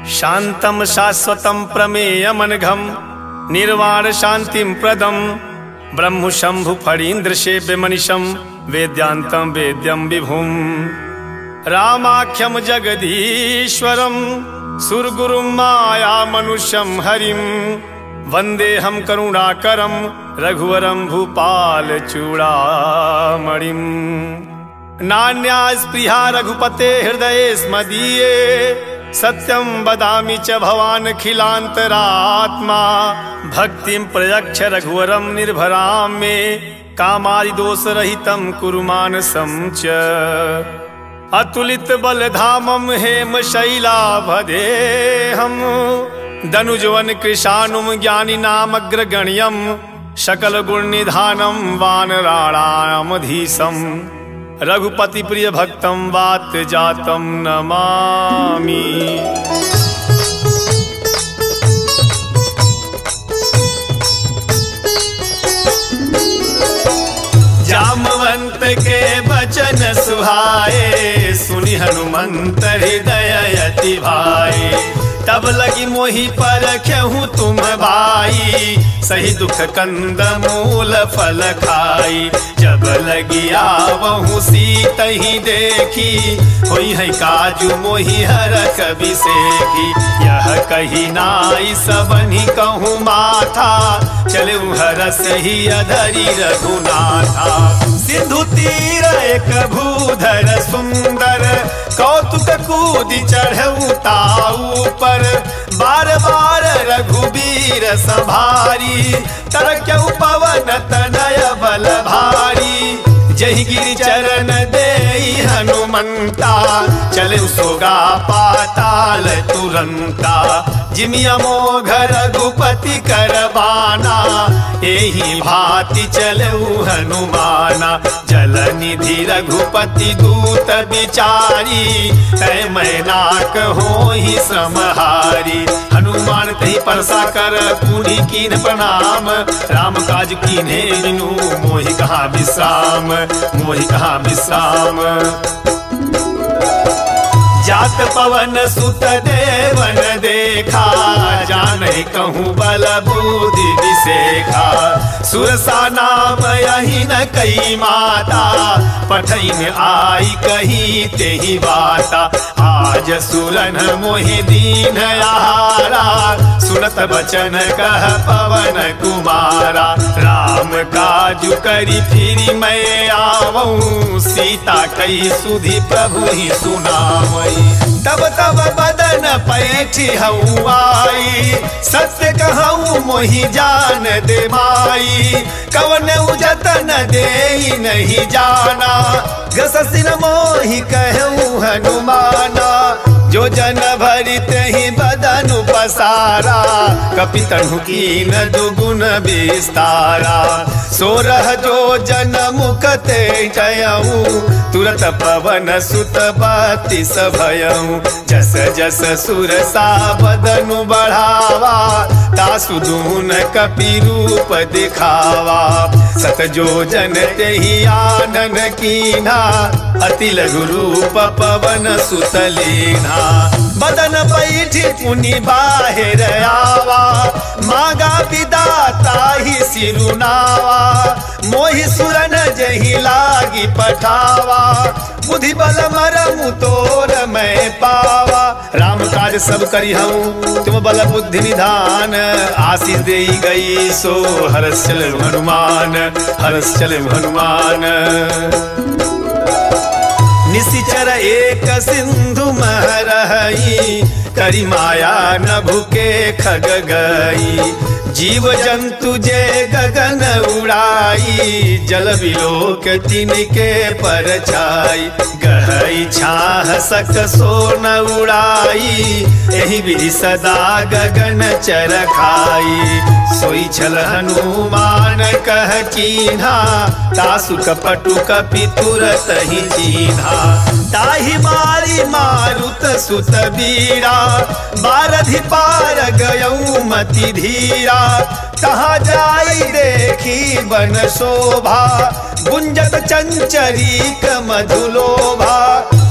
शांतम शाश्वतम प्रमेयमनघम निर्वाण शांतिम प्रदम ब्रह्म शंभु फणीन्द्र सेव्य मनिषम वेद्यांतम वेद्यम विभुम रामाख्यम जगदीश्वरम सुरगुरुम माया मनुष्यम हरिम वंदेहम करुणाकरम रघुवरम भूपाल चूड़ामणिम नान्या स्पृहा रघुपते हृदये स्मदीये सत्यं वदामि च भवान् खिलान्तरात्मा भक्तिं प्रयच्छ रघुवरं निर्भरां मे कामादिदोषरहितं कुरु मानसं च अतुलित बलधामं हेमशैलाभदेहं दनुजवन कृशानुं ज्ञानिनामग्रगण्यं सकलगुणनिधानं वानराणामधीशं रघुपति प्रिय भक्तं वात जातं नमामि। जामवंत के वचन सुहाए सुनि हनुमंत हृदय अति भाए तब लगी मोहि परखहु तुम भाई सही दुख कंद मूल फल खाई जब लगी आवहु सीतहि देखी होई है काजू मोहि हर कवि सेखी यह कही नाई सबनि कहूँ माथा चले हरस ही अधरी रघुनाथा सिंधु तीर एक भूधर सुंदर कौतुक कूद चढ़ऊ ताऊ पर बार बार रघुबीर संभारी तरक्यऊ पवन तनय बल भारी जहि गिरि चरण देई हनुमंता चले सोगा पाताल तुरंता जिमिया मोघ रघुपति करबाना एही भांति चलऊ हनुमाना जल निधि रघुपति दूत बिचारी तय मैनाक होहि श्रमहारी हनुमान तहि परसा कर पुनि कीन प्रणाम राम काज कीन्हे बिनु मोहि कहाँ विश्राम मोहि कहाँ विश्राम। जात पवन सुत देवन देखा जाने कहूँ बल बुद्धि विशेखा सुरसा नाम यही न कई माता पठैन आई कही तेहि बाता आज सुरन मोहि दीन आहारा सुनत बचन कह पवन कुमारा राम काजु करी फिरी मैं आवऊं सीता कई सुधि प्रभु ही सुनावई तब तब बदन पैठी हऊ आई सत्य कहूँ मोहि जान दे माई कवन उजतन दे नहीं जाना गससिन मोहि कहूँ हनुमाना जो जन भरित ही बदन पसारा कपितनु कीन दुगुन विस्तारा सोरह जो जन मुखते जयऊ तुरत पवन सुत बत्तीस भयऊ जस जस सुरसा बदनु बढ़ावा तासु दून कपि रूप दिखावा सत जो जन तेहि आनन कीन्हा अति लघु रूप पवन सुत लीन्हा बदन पैठी पुनि बाहिर आवा मागा विदाता ही सिरुनावा मोहि सुरन जहि लागी पठावा बुद्धि बल मरमु तोर मैं पावा राम काज सब करी हूँ तुम बल बुद्धि निधान आशीष दे गई सो हरस चले हनुमान हरस चले हनुमान। निशिचर एक सिंधु महरही करी माया नभु के खग गई जीव जंतु जे गगन उड़ाई जल बिलोक तिनके पर छाई गहई छाह सक सोन उड़ाई एहि विधि सदा गगन चर खाई सोई छल हनुमान कह कीन्हा तासु कपटु कपि तुरत ही चीन्हा ताहि मारी मारुत सुत बीरा बारधि पार गयऊ मति धीरा कहाँ जाई देखी बन शोभा गुंजत चंचरीक मधुलोभा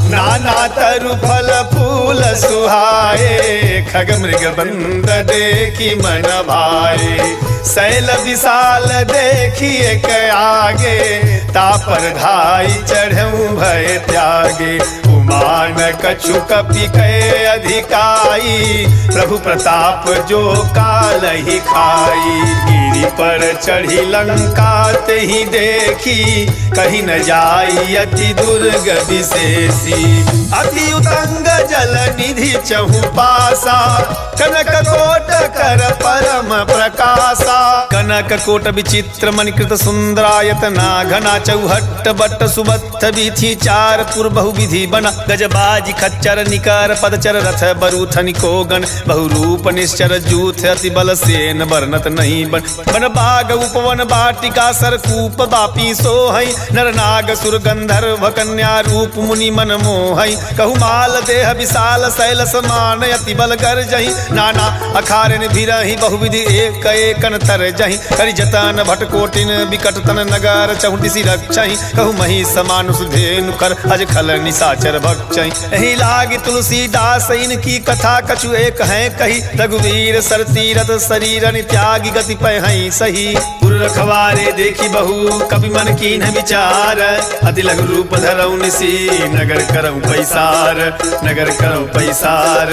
नाना तरु फल फूल सुहाए, खग मृग बंद देखी मन भाए। शैल विशाल देखिए के आगे, तापर धाई चढ़ऊ भय त्यागे। उमान कछु कपि के अधिकाई, प्रभु प्रताप जो काल ही खाई। गिरि पर चढ़ी लंका ते ही देखी, कहीं न जाई अति दुर्ग विशेषी। अति उतंग जल निधि चहु पासा, कनक कोट कर परम प्रकाशा। कनक कोट विचित्र मणिकृत सुंदरायतना, घना चौहट्ट बट्ट सुबत्थ बीथी चार पुर बहुविधि बना। गजबाजी खच्चर निकर पदचर रथ बरूथनि को गण, बहुरूप निश्चर जूथ अति बल सेन वर्णत नहीं बन। बन बाग उपवन बाटिका सरकूप बापी सोहई, नर नाग सुर गंधर्व कन्या रूप मुनि मन मोहई। कहु माल देह विशाल शैल समान, अति बल गर जही नाना अखारन भिरहि। बहुविधि एक एकन तर जही, करि जतन भट कोटिन विकट तन नगर चहुदिसि रक्षहि। कहु मही समानुष धेनु कर, अज खल निशाचर भक्षहि। एहि लागी तुलसीदास इनकी कथा कछु एक है कही। रघुवीर सर तीरथ शरीरन त्यागी, गति पै हैं सही। पुर रखवारे देखी बहु कवि मन कीन विचार, अति लघु रूप धरऊ निसी नगर करऊ पैसार, नगर करऊ पैसार।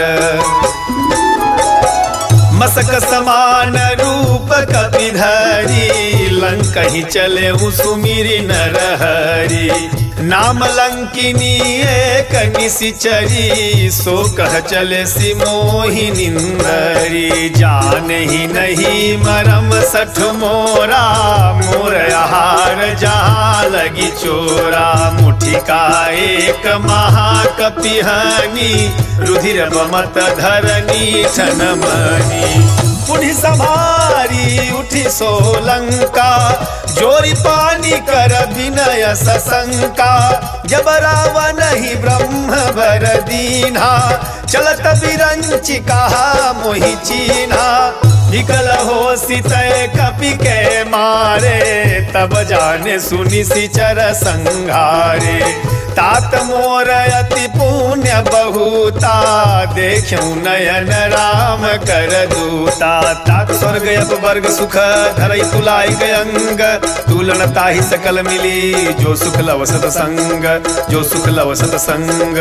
मसक समान रूप कपि धरी, लंकहि चले सुमिरि नरहरि। नाम लंकिनी एक निशिचरी, सो कह चले सि मोहि निंदरी। जान ही नहीं मरम सठ मोरा, मोर आहार जहाँ लगी चोरा। मुठिका एक महाकपिहनी, रुधिर बमत धरनी ठनमनी। पुनि संभारी उठी सोलंका, जोरी पानी कर विनय सशंका। जब रावण ही ब्रह्म बर दीन्हा, चलत बिरंचि कहा मोहि चीन्हा। निकल हो सितय कपि के मारे, तब जाने सुनि सिचर संघारे। तात मोर अति पुण्य बहुता, देखूं नयन राम कर दूता। तात स्वर्ग अपवर्ग सुख धरई तुलाई गयंग, तुलन ताहि सकल मिली जो सुख लव सतसंग, जो सुख लव सतसंग।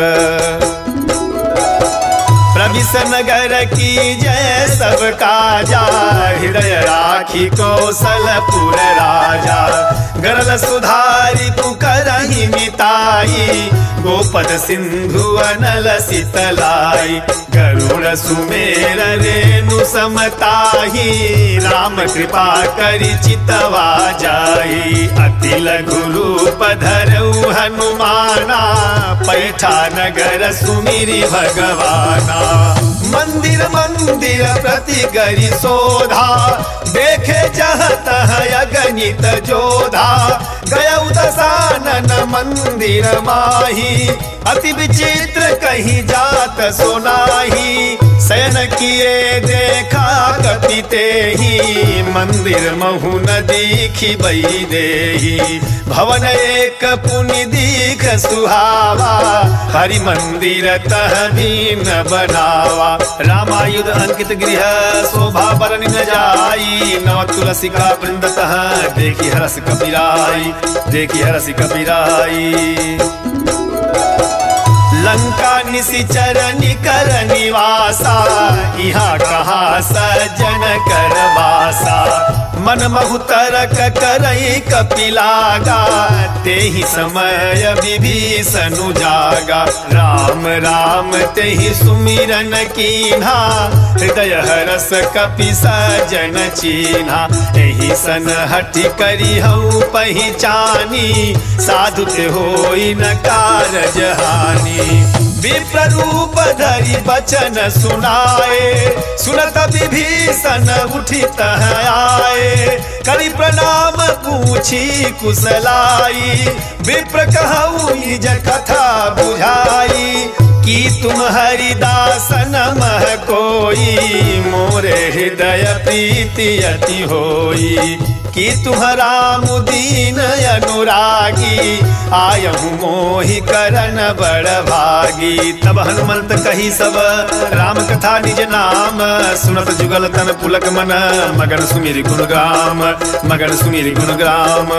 प्रविश नगर की जय सब काजा, हृदय राखी कौशलपुर राजा। गरल सुधारी पुकरहि मिताई, गोपद सिंधु अनल शीतलाई। गरुड़ सुमेर रेणु समताही, राम कृपा करि चितवा जाई। अति लघु रूप धरऊ हनुमाना, पैठा नगर सुमिरि भगवाना। मंदिर मंदिर प्रति गरि शोधा, देखे जहाँ तहाँ अगणित जोधा। गयउ दशानन मंदिर माही, अति विचित्र कहीं जात सोनाही। शयन किए देखा कपि तेहि, मंदिर महु न दीखी बई देहि। भवन एक पुनि दीख सुहावा, हरि मंदिर तह दीन बनावा। रामायुध अंकित गृह शोभा बरनि न जाई, नव तुलसी का वृंदतः देखी हरस कपिराई, देखी हरस कपिराई। लंका निशिचर निकर निवासा, यहाँ कहाँ सज्जन कर वासा। मन महु तरक करई कपिलागा, तेहि समय विभीषण जागा। राम राम तेहि सुमिरन कीन्हा, हृदय हरस कपि सजन चीन्हा। एहि सन हठि करि हऊ पहिचानी, साधु ते होई न कारज हानि। विप्र रूप धरि बचन सुनाए, सुनत विभीषण उठि तह आए। करि प्रणाम पूछी कुशलाई, विप्र कहऊ निज कथा बुझाई। कि तुम हरिदासन मह कोई, मोरे हृदय प्रीति अति होई। कि तुम्हारा मुदीन अनुरागी आयहु मोहि करन बड़ भागी। तब हनुमंत कही सब राम कथा निज नाम सुनत जुगल तन पुलक मन मगन सुमिरि गुणग्राम मगन सुमिरि गुणग्राम।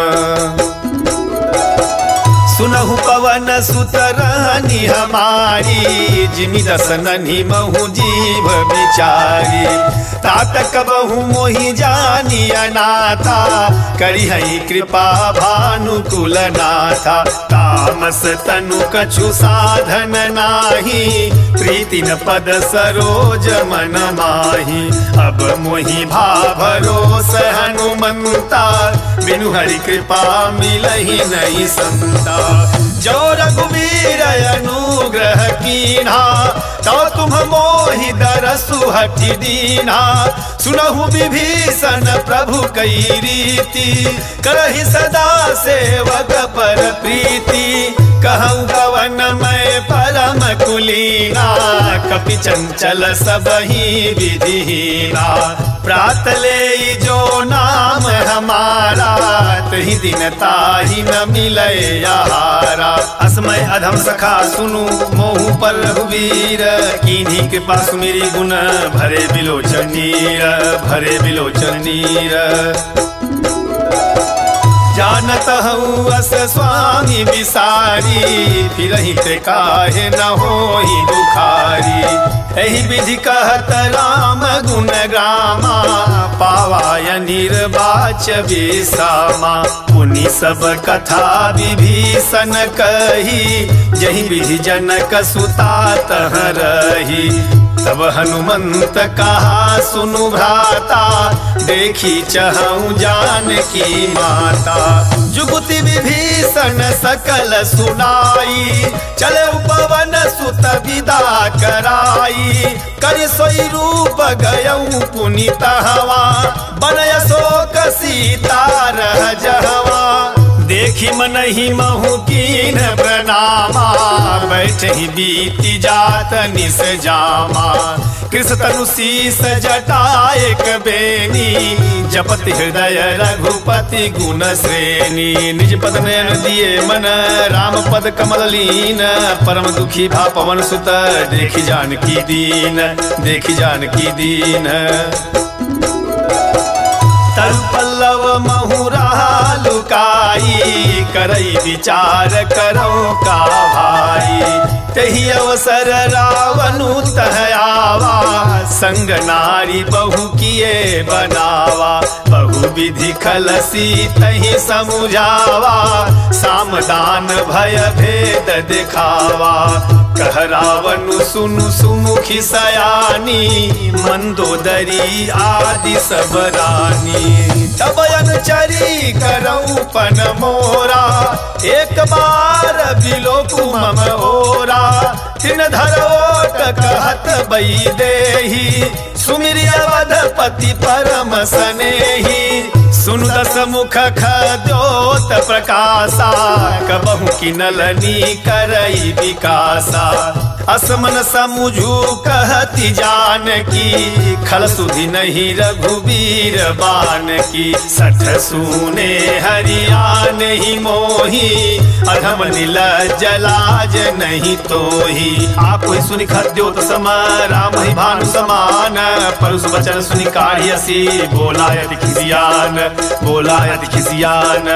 सुनहु पवन सुत रानी हमारी जिमि दसननि महु जीव बिचारी। तात कबहु मोहि जानी अनाथा करिहै कृपा भानुकुल नाथा। तामस तनु कछु साधन नाही प्रीति न पद सरोज मन माही। अब मोहि भा भरोस हनुमंता बिनु हरि कृपा मिलहि नहीं संता। जो रघुवीर अनुग्रह कीन्हा तो तुम मोहि दरसु हठि दीन्हा। सुनहु विभीषण प्रभु कई रीति करहि सदा सेवक पर प्रीति। कहूँ कवन मैं परम कुलीना कपि चंचल सबहि विधिहीना। प्रात ले जो नाम हमारा तहि दिन ताहि न मिले आहारा। असमय अधम सखा सुनु मोहु पर रघुवीर कीन्ही कृपा सुमिरि गुण भरे बिलोचन नीर भरे बिलोचन नीर। जानत हूँ अस स्वामी विसारी फिरहि ते काहे न होहि दुखारी। एहि विधि कहत राम गुण गामा पावाय निर्वाच विसामा। पुनि सब कथा विभीषण कही जहि विधि जनक सुता तह रही। तब हनुमंत कहा सुनु भ्राता देखी चहु जानकी माता। जुगुति विभीषण सकल सुनाई चले पवन सुत विदा कराई। कर सोई रूप गयऊ पुनीत हवा बनय शोक सीता रह जहवा। देखी मनहि महु कीन प्रणामा बैठहि बीति जात निस जामा। कृष तनु शीस जटायक बेनी जपत हृदय रघुपति गुण श्रेणी। निज पद नयन दिए मन राम पद कमल लीन परम दुखी भा पवन सुत देखी जानकी दीन देखी जानकी दीन। तल पल्लव महुरा लुकाई करई विचार करो का भाई। तही अवसर रावनु तह आवा संग नारी बहु किए बनावा। बहु विधि खलसी तही समुझावा सामदान भय भेद दिखावा। कह रावनु सुनु सुमुखी सयानी मंदोदरी आदि सब रानी। तब अनुचरी करऊ पन मोरा एक बार बिलोकु मम ओरा। तिन धरोट कहत बई देही सुमिरि अवधपति परम सनेही। सुनु दस मुख खद्योत प्रकाशा कबहु किनलनी करई विकासा। असमन समुझू कहती जानकी खल सुधि नहीं रघुवीर बान की। सठ सूने हरिया नहीं मोही अधम नीलज्ज लाज नहीं तोही। आप ही सुनि खद्योत सम राम ही भानु समान परुष वचन सुनि काढ़ियसी बोला यदि खिसियान बोला यदि खिसियान।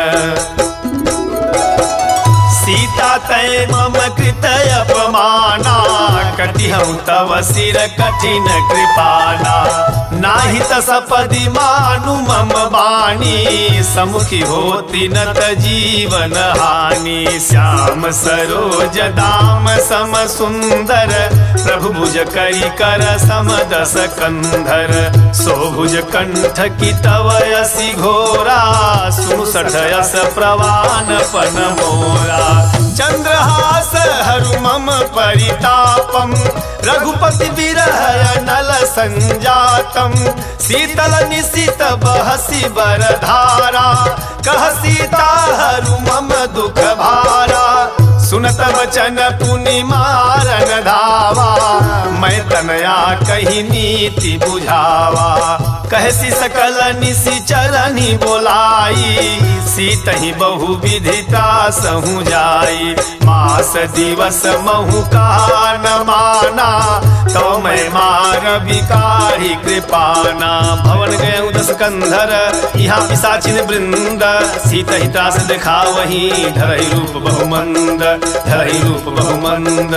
सीता तय मम कृत अपमाना कटिहु तव सिर कठिन कृपाना। नाही तसपदि मानु मम बानी समुखी होती नत जीवन हानि। श्याम सरोज दाम सम सुंदर प्रभु भुज करी कर सम दस कंधर। सोभुज कंठ की तव यसी घोरा सुनु सठ यस प्रवान पन मोरा। चंद्रहास हरु मम परितापम रघुपति विरह नल संजातम। शीतल निशित बहसी बरधारा कह सीता हरु मम दुख भारा। सुनत वचन पुनि मारन धावा मैं तनया कही नीति बुझावा। कहसी सकल निसी चरनी बोलाई, सीतहि बहु विधिता सहु जाई। मास दिवस महु का न माना, तो मैं मार विकारी कृपाना। भवन गए दस कंधर, यहाँ पिशाचिन वृंद, सीतहि त्रास देखा वही, धरहि रूप बहुमंद, धरहि रूप बहुमंद।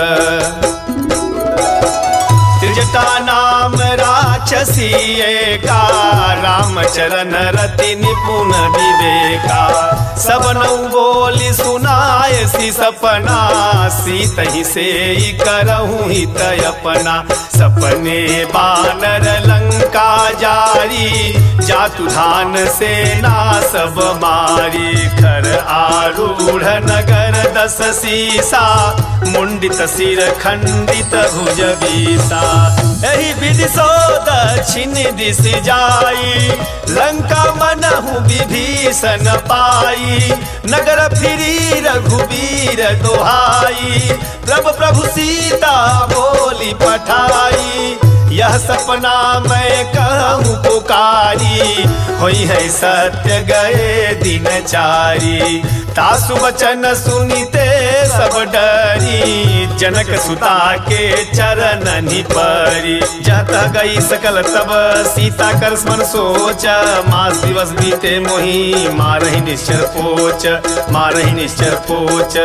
त्रिजटा नाम राक्षसी एका, रामचरण रति निपुण विवेका। सब नौ बोली सुनाए सी सपना, सीतहि से करहूँ हित अपना। सपने बानर लंका जारी, जातु धान सेना सब मारी। खर आरूढ़ नगर दस सीसा, मुंडित सिर खंडित भुज बीसा। एहि विधि सो दक्षिण दिश जाई, लंका मनहु विभीषण पाई। नगर फिरी रघुवीर दोहाई, प्रभु प्रभु सीता बोली पठाई। यह सपना मैं कहूँ पुकारी, होई है सत्य गए दिनचारी। तासु वचन सुनिते सब डरी, जनक सुता के चरण परी। जत गई सकल तब सीता कर स्मरण सोच, मास दिवस बीते मोही मारहि निश्चर पोच, मारहि निश्चर पोच।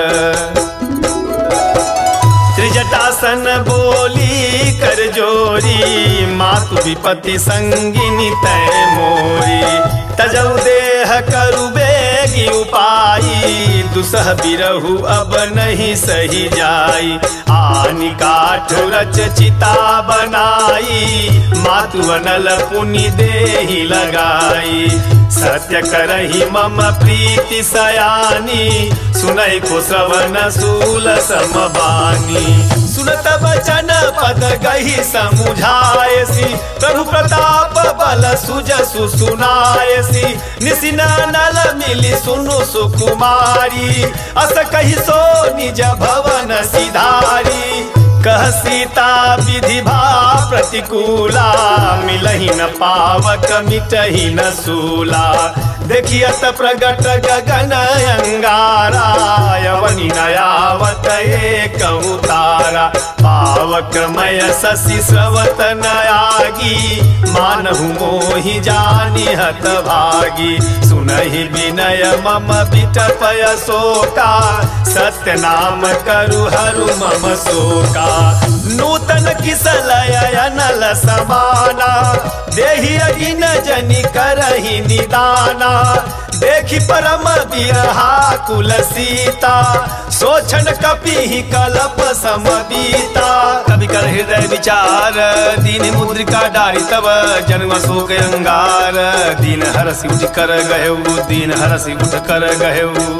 त्रिजटासन बोली कर जोरी, मातु विपत्ति संगिनी तय मोरी। तजऊ देह करु बेगी उपाई, दुसह बिरहु अब नहीं सही जाई। आनि काठ रच चिता बनाई, मातु अनल पुनि देहि लगाई। सत्य करहि मम प्रीति सयानी, सुनई को श्रवण सूल समबानी। सुनत वचन पद गही समुझायसी, प्रभु प्रताप बल सुजसु सुनायसी। निसिन नल मिली सुनु सुकुमारी, अस कहि सो निज भवन सिधारी। कह सीता विधि भा प्रतिकूला, मिलहि न पावक मिटहि न सूला। देखियत प्रगट गगन अंगारा, यवनि नयावत एक तारा। पावक मय शशि स्रवत नयागी, मानहु मोहि जानि हत भागी। सुनहि विनय मम बिटपय शोका, सत्य नाम करु हरु मम शोका। नूतन किसलय अनल समाना, देहि अगिन जनि करहि निदाना। देखि परम बिरहा कुल सीता, सोचन कपि कलप समबीता। कवि कर हृदय विचार, दीन मुद्रिका डारी तब जन्म शोक अंगार। दीन हरसि उठ कर गहेउ, दीन हरसि उठ कर गहेउ।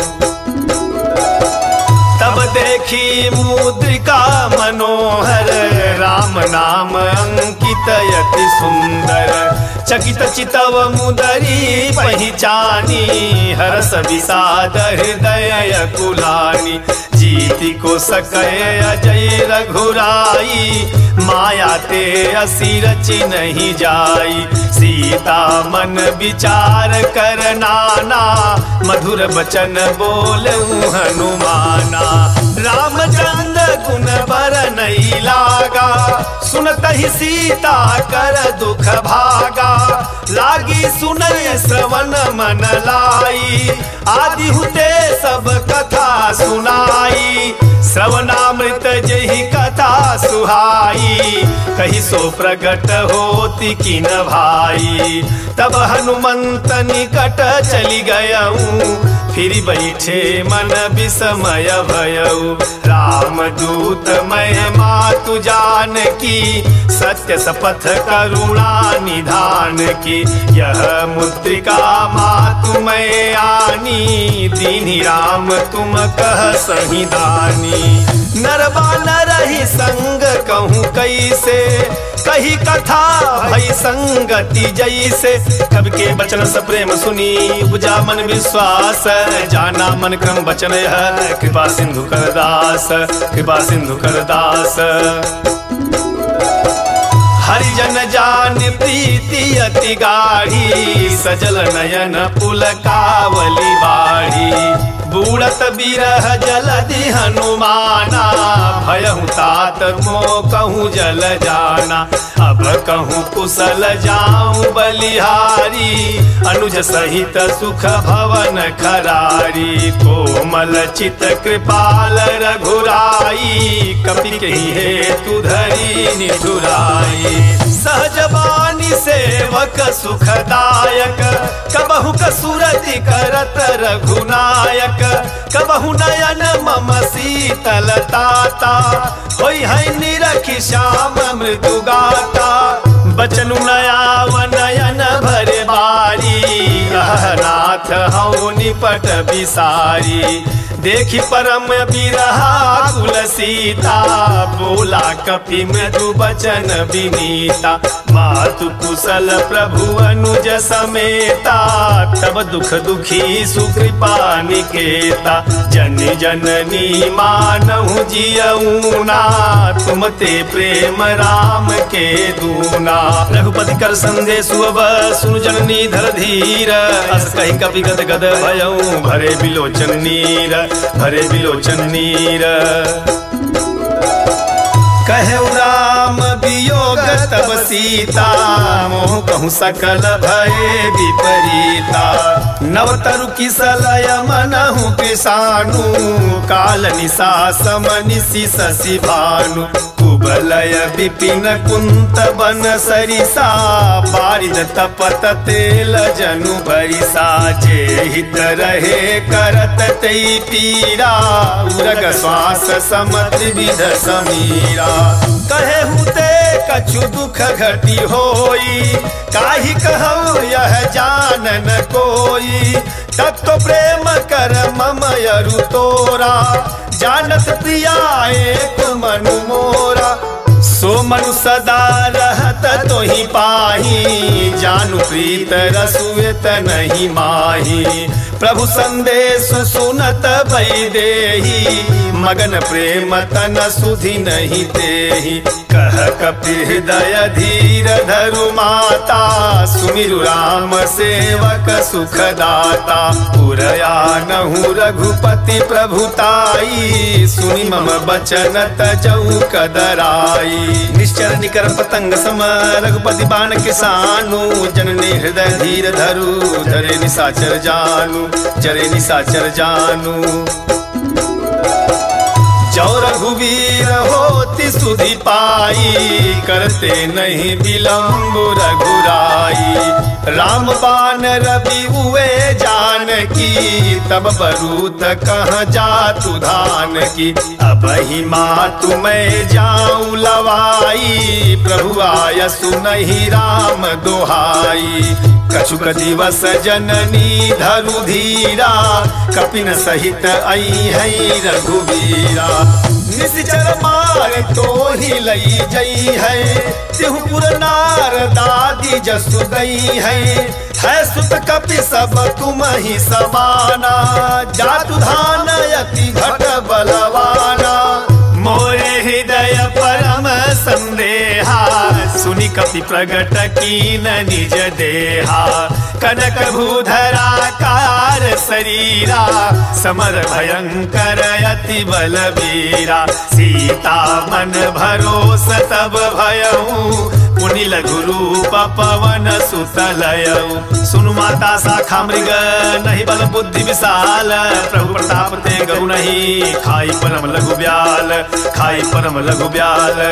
तब देखी मुद्रिका मनोहर, राम नाम अंकित यति सुंदर। चकित चितव मुदरी पहचानी, हरस विषाद हृदय कुलानी। जीति को सकय अजय रघुराई, माया ते असी रचि नहीं जाई। सीता मन विचार कर नाना, मधुर बचन बोलऊ हनुमाना। रामचंद्र गुण बर नहीं लागा, सुनत ही सीता कर दुख भागा। लागी सुनय श्रवण मन लाई, आदि हुते सब कथा सुनाई। श्रवणामृत जहि कथा सुहाई, कही सो प्रगट होती किन भाई। तब हनुमंत निकट चली गयऊ, फिर बैठे मन विस्मय भयऊ। राम दूत मैं मातु जान की, सत्य शपथ करुणा निधान की। यह मुद्रिका मातु मैं आनी, दीनि राम तुम कह सही दानी। नरवा नरहि संग कहूँ कैसे, कही कथा भई संगति जैसे। कवि के बचन सप्रेम सुनी, उपजा मन विश्वास। जाना मन क्रम बचन है, कृपा सिंधु कर दास, कृपा सिंधु कर दास। हरिजन जान प्रीति बुद्धि अति गाढ़ी, सजल नयन पुलकावली बाढ़ी। बूढ़त बिरह जलधि हनुमाना, भयहु तात मोह कहूँ जल जाना। अब कहूँ कुशल जाऊँ बलिहारी, अनुज सहित सुख भवन खरारी। कोमल चित कृपाल रघुराई, कपि कही हेतु धरी निठुराई। सहज बानी सेवक सुखदायक, कबहु कसुरति करत रघुनायक। कबहु नयन मम शीतलताता, होई है निरखि श्याम मृदु गाता। बचनु नयाव नयन भरे बारी, नाथ हऊँ निपट बिसारी। देखी परम बिरहा कुल सीता, बोला कपि मृदु बचन विनीता। मातु कुशल प्रभु अनुज समेता, तब दुख दुखी सुकृपा निकेता। जन जननी मानहु जियऊना, तुम ते प्रेम राम के दूना। रघुपति कर संदेशु अब सुनु जननी धर धीर, अस कहि कपि गद गद भयऊ भरे बिलोचन नीर, भरे बिलोचन नीर। कहु राम वियोग तब सीता, मोह कहूँ सकल भये विपरीता। नवतरु किसलय मनहु कृषानु, काल निशा सम निशि शशि भानु। कुबलय विपिन कुंत बन सरिसा, बारिद तपत तेल जनु बरिसा। जे हित रहे करत तई पीरा, उरग श्वास सम त्रिविध समीरा। कहे हुते कछु दुख घटी होई, काहि कहूँ यह जानन कोई। तत्व प्रेम कर मम यरु तोरा, जानत प्रिया एक मनु मोरा। सो मनु सदा रहत तोहि पाही, जानु प्रीत रसुएत नहीं माही। प्रभु संदेश सुनत वैदेही, मगन प्रेम तन सुधि नहीं तेहि। कह कपि हृदय धीर धरु माता, सुमिरु राम सेवक सुखदाता। पुरया नहु रघुपति प्रभुताई, सुनि मम बचन तजऊ कदराई। निश्चर निकर पतंग सम रघुपति बाण किसानु, जननी हृदय धीर धरु धरे निशाचर जानु, जरे निशाचर जानु। जो रघुवीर होति सुधि पाई, करते नहीं विलम्ब रघुराई। राम बाण रवि उए जानकी, तब बरूत कहाँ जातु धान की। अब ही मातु मैं जाऊं लवाई, प्रभु आय सुनहि राम दोहाई। कछुक दिवस जननी धरु धीरा, कपिन सहित आई है रघुवीरा। निश्चर मार तो ही लई जई है, तिहुपुर नार दादी जसु गई है। सुत कपि सब तुम ही समाना, जातु धान यति घट बलवाना। मोरे हृदय परम संदेहा, सुनि कपि प्रगट कीन निज देहा। कनक भूधराकार शरीरा, समर भयंकर अति बलवीरा। सीता मन भरोस तब भयऊ, पुनि लघु रूप पवन सुतलयऊ। सुनु माता शाखा मृग, नहीं बल बुद्धि विशाल। प्रभु प्रताप ते गौ नहीं, खाई परम लघु ब्याल, खाई परम लघु ब्याल।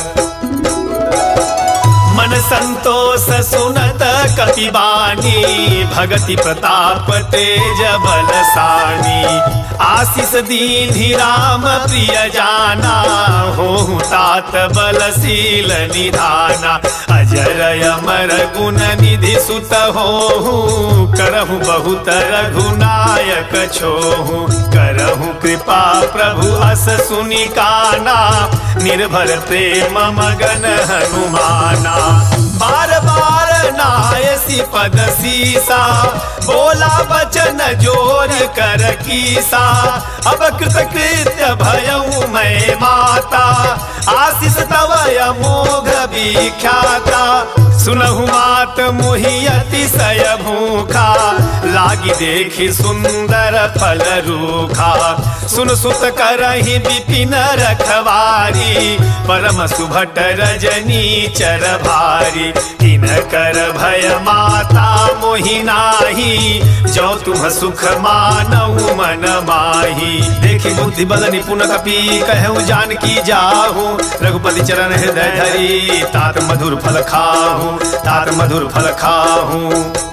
मन संतोष सुनत कपिबानी, भगति प्रताप तेज बलसानी। आशीष दीन्हि राम प्रिय जाना, होहु तात बलशील निधाना। अजर अमर गुण निधि सुत होहु, करहु बहुत रघुनायक छोहु। करहु कृपा प्रभु अस सुनि काना, निर्भर प्रेम मगन हनुमाना। बार बार नायसी पद सीसा, बोला बचन जोर कर कीसा। अब कृत कृत्य भयऊ मैं माता, आशीष तव अमोघ विख्याता सुनहु मात मोहि अतिशय भूखा लागी देखी सुंदर फल रूखा सुन सुत करहि विपिन रखवारी परम सुभट रजनी चर भारी तीन कर भय माता मोहि नाही जो तुम सुख मानऊ मन माही देखी बुद्धि बल निपुण कपि कहूँ जानकी जाहू रघुपति चरण हृदय धरी तात मधुर फल खाहू तात मधुर फल खाहू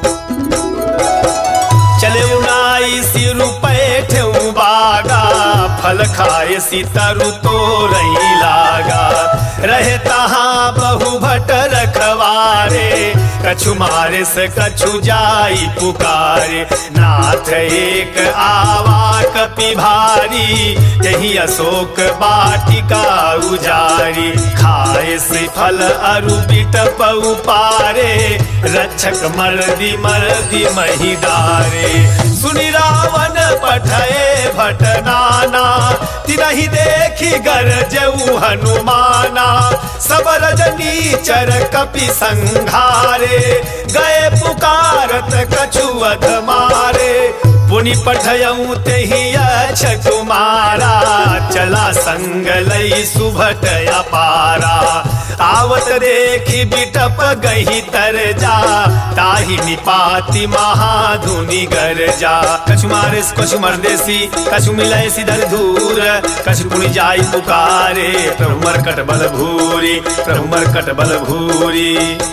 चले 79 रुपए ठेऊ बागा फल खाए सीतरु तो रही लागा रहे तहाँ बहु भट रखवारे कछु मारे से कछु जाई पुकारे नाथ एक आवा कपि भारी यही अशोक बाटिका उजारी खाए से फल अरु बिटप पारे रक्षक मर्दी मर्दी मही डारे सुनि रावण पठये भट नाना तिनहि देखी गरजऊ हनुमाना सब रजनी चर कपि संघारे गए पुकारत कछु अध मारे पुनि पठयऊ तेहि अछ कुमारा चला संग लई सुभट अपारा आवत देखी बिटप गही तर जा ताहि निपाति महाधुनि गर जा कछु मारे कछु मरदेसी कछु मिले सिधर धूर कछु पुनि जाई पुकारे प्रभु मरकट बल भूरी प्रभु मरकट बल भूरी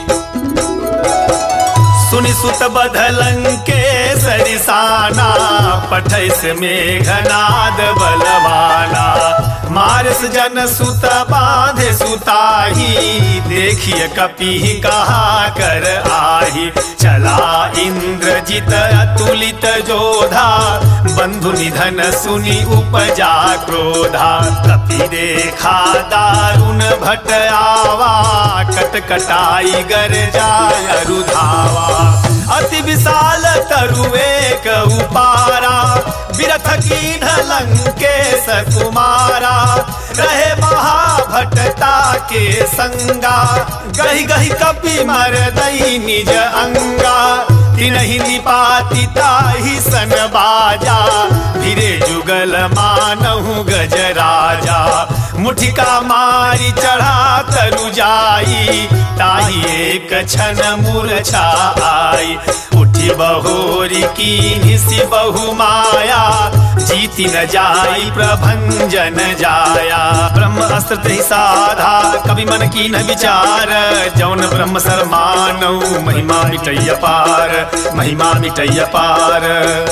सुनि सुत बधलंके सरिसाना पठैस मेघनाद बलवाना मारस जन सुत बांधे सुताही देखिए कपि कहा कर आही चला इंद्रजित अतुलित जोधा बंधु निधन सुनि उपजा क्रोधा कपि देखा दारुण भट आवा कटकटाई गर जाय रुधावा अति विशाल तरुए उपारा बिरथ कीन लंकेश कुमारा रहे महाभटता के संगा गही गही कपि मरदई निज अंगा तिनहि निपाति ताहि सन बाजा धीरे जुगल मानहु गज राजा मुठिका मारी चढ़ा तरु जाई ताहि एक क्षण मूर्छा आई उठी बहोरी की निसी बहु माया जीति न जाई प्रभंजन जाया ब्रह्म अस्त्र तहि साधा कवि मन की न विचार जौन ब्रह्म सर मानऊ महिमा मिटैय पार महिमा मिटैय पार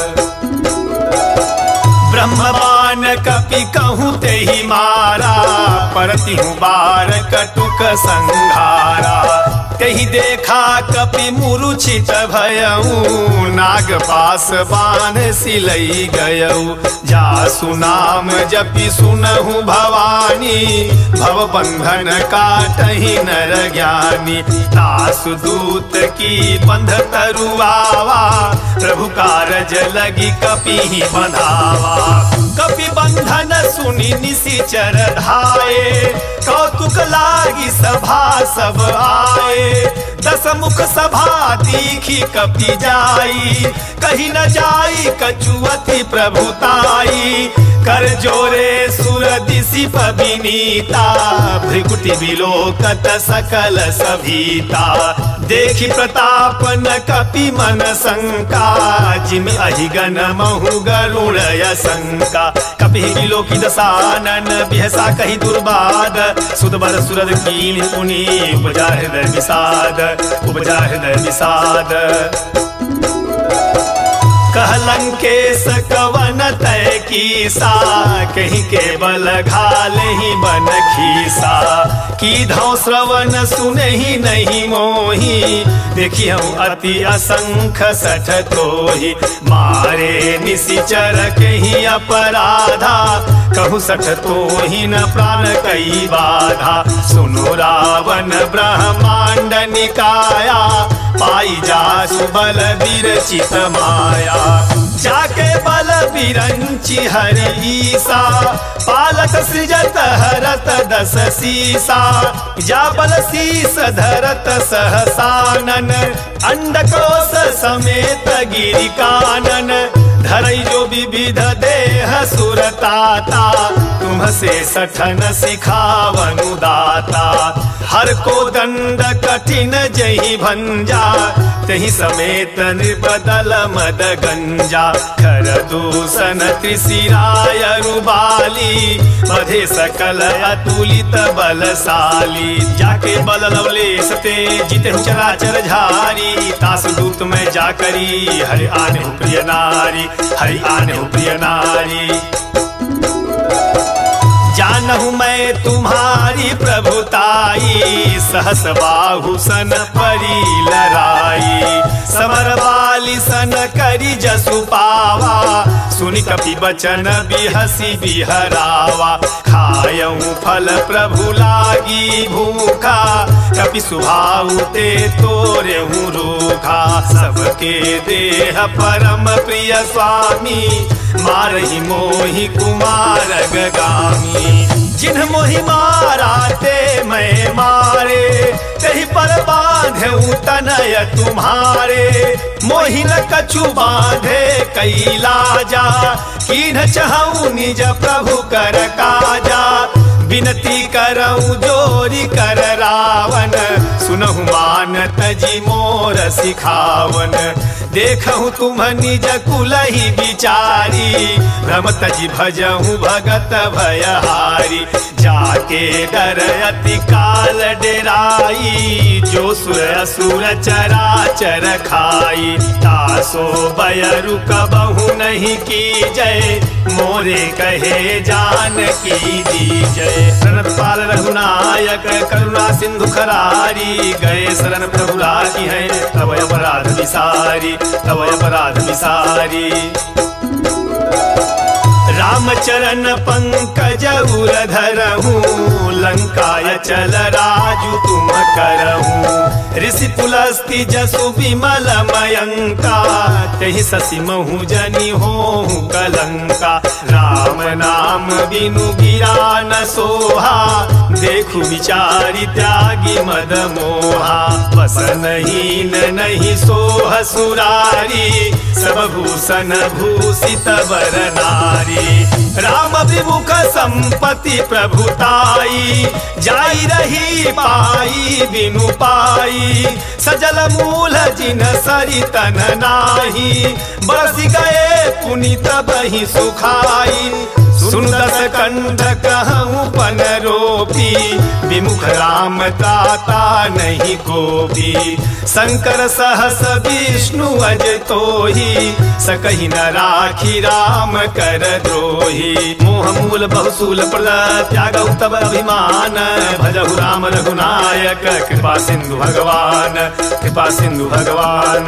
ब्रह्मवान कपि कहूँ तेहि मारा परतिहु बार कटुक संघारा कहीं देखा कपि मूर्छित भयऊ नाग पास बांध सिलई गयऊ जासु नाम जपि सुनहु भवानी भव बंधन काटहि नर ज्ञानी तासु दूत की बंध तरुआवा प्रभु कारज लगी कपि ही बंधावा कपि बंधन सुनि निशिचर धाये कौतुक लागी सभा सब आए दस मुख सभा दीखी कपि जाई कहीं न जाई कछुअति प्रभुताई कर जोरे सुर दिशि पविनीता भृकुटि विलोकत सकल सभीता देखी प्रताप न कपि मन शंका जिम अहिगन महु गरुण शंका कपि विलोकी दसानन बिहसा कही दुर्बाद सुध बर सुरद कीन पुनि उपजा हृदय विषाद उपजा हृदय विषाद कहलंकेश कवन तय कीसा कहीं के बल घाल ही बन खीसा की धौ श्रवण सुने ही नहीं मोही देखियो अति असंख सठ तोही मारे निशिचर कहीं अपराधा कहु सठ तोही न प्राण कई बाधा सुनो रावण ब्रह्मांड निकाया पाई जासु बल विरचित माया। जाके बल विरंचि हरि ईसा पालक सृजत हरत दस सीसा। जा बल शीस धरत सहसानन अंडकोश समेत गिरि कानन। धरई जो विविध देह सुरताता तुम से सठन सिखावनु दाता। हर को दंड कठिन जहि भंजा तहि समेत निर्बदल मद गंजा। कर दूषण त्रिशिराय रुबाली बधे सकल अतुलित बलशाली। जाके बल लवलेश ते जिते चराचर झारी। तास दूत में जाकरी हरि आने हो प्रिय नारी, हरि आने हो प्रिय नारी। जानहु मैं तुम्हारी प्रभुताई सहस बाहु सन परी लराई। समर बाली सन करी जसु पावा सुनि कपि बचन बिहसी बिहरावा। खायऊ फल प्रभु लागी भूखा कपि सुभाऊ ते तोरेहु रूखा। सबके देह परम प्रिय स्वामी मारहि मोहि कुमार गामी। जिन्ह मोहि मारा ते मैं मारे तेहि पर बांधेउ तनय तुम्हारे। मोहि न कछु बांधे कैलाजा कीन्ह चहु निज प्रभु कर काजा। विनती करऊं जोरी कर रावण सुनहु मानत जी मोर सिखावन। देखहु तुम निज कुलहि विचारी भ्रमत जी भजहु भगत भयहारी। जाके डर अति काल डेराई जो सुर असुर चराचर खाई। तासो बयरु कबहु नहीं की जय मोरे कहे जान की दी जय। शरण पाल रघुनायक करुणा सिंधु खरारी। गए शरण प्रभु लागी है तब अपराध विसारी, तब अपराध विसारी। रामचरण पंकज उर धरहूँ लंकाय चल राजु तुम करहूँ। ऋषि पुलस्ति जसु विमल मयंका तेहि ससि महु जनि होहु कलंका। राम नाम बिनु गिरा न सोहा देखु विचारि त्यागी मद मोहा। वसनहीन नहीं सोह सुरारी सब भूषण भूषित वर नारी। राम विमुख संपत्ति प्रभुताई जाई रही पाई बिनु पाई। सजल मूल जिन सरितन नाही बरस गए पुनित बहि सुखाई। सुन दस कंठ कहूँ पन रोपी विमुख राम ताता नहीं गोपी। शंकर सहस विष्णु अज तोही सकहि न राखी राम कर द्रोही। मोह मूल बहुसूल प्रद त्यागहु तब अभिमान भजहु राम रघुनायक कृपा सिंधु भगवान, कृपा सिंधु भगवान।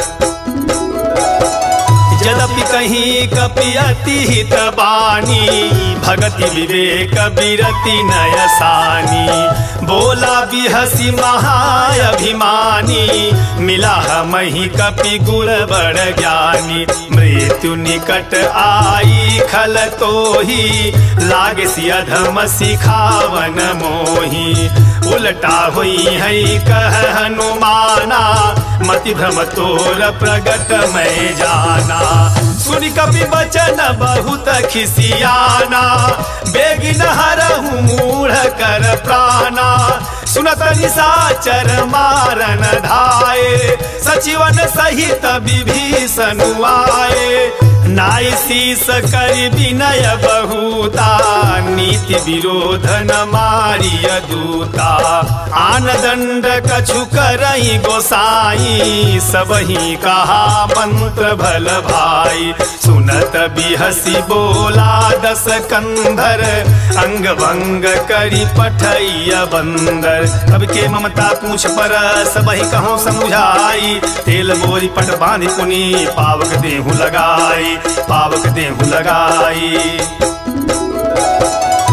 यद्यपि कहीं कपि अति हित बानी भगति विवेक बिरति नयसानी। बोला बिहसी महाअभिमानी मिला हमहि कपि गुण बड़ ज्ञानी। मृत्यु निकट आई खल तोही लागे सि अधम सिखावन मोही। उल्टा हुई है कह हनुमाना मति भ्रम तोर प्रगट मैं जाना। सुनि कपि बचन बहुत खिसियाना बेगिन हरहु मूढ़ कर प्राणा। सुनत निशाचर मारन धाये सचिवन सहित विभीषण आए। नाई शीस करि विनय बहुता नीति विरोध न मारिय दूता। आन दंड कछु करई गोसाई सबही कहा मंत्र भल भाई। सुनत बिहसी बोला दस कंधर अंग भंग करी पठैया बंदर। तब के ममता पूछ पर सबही कहो समुझाई। तेल बोरी पट बांधि पुनि पावक देहु लगाई, पावक देहु लगाई।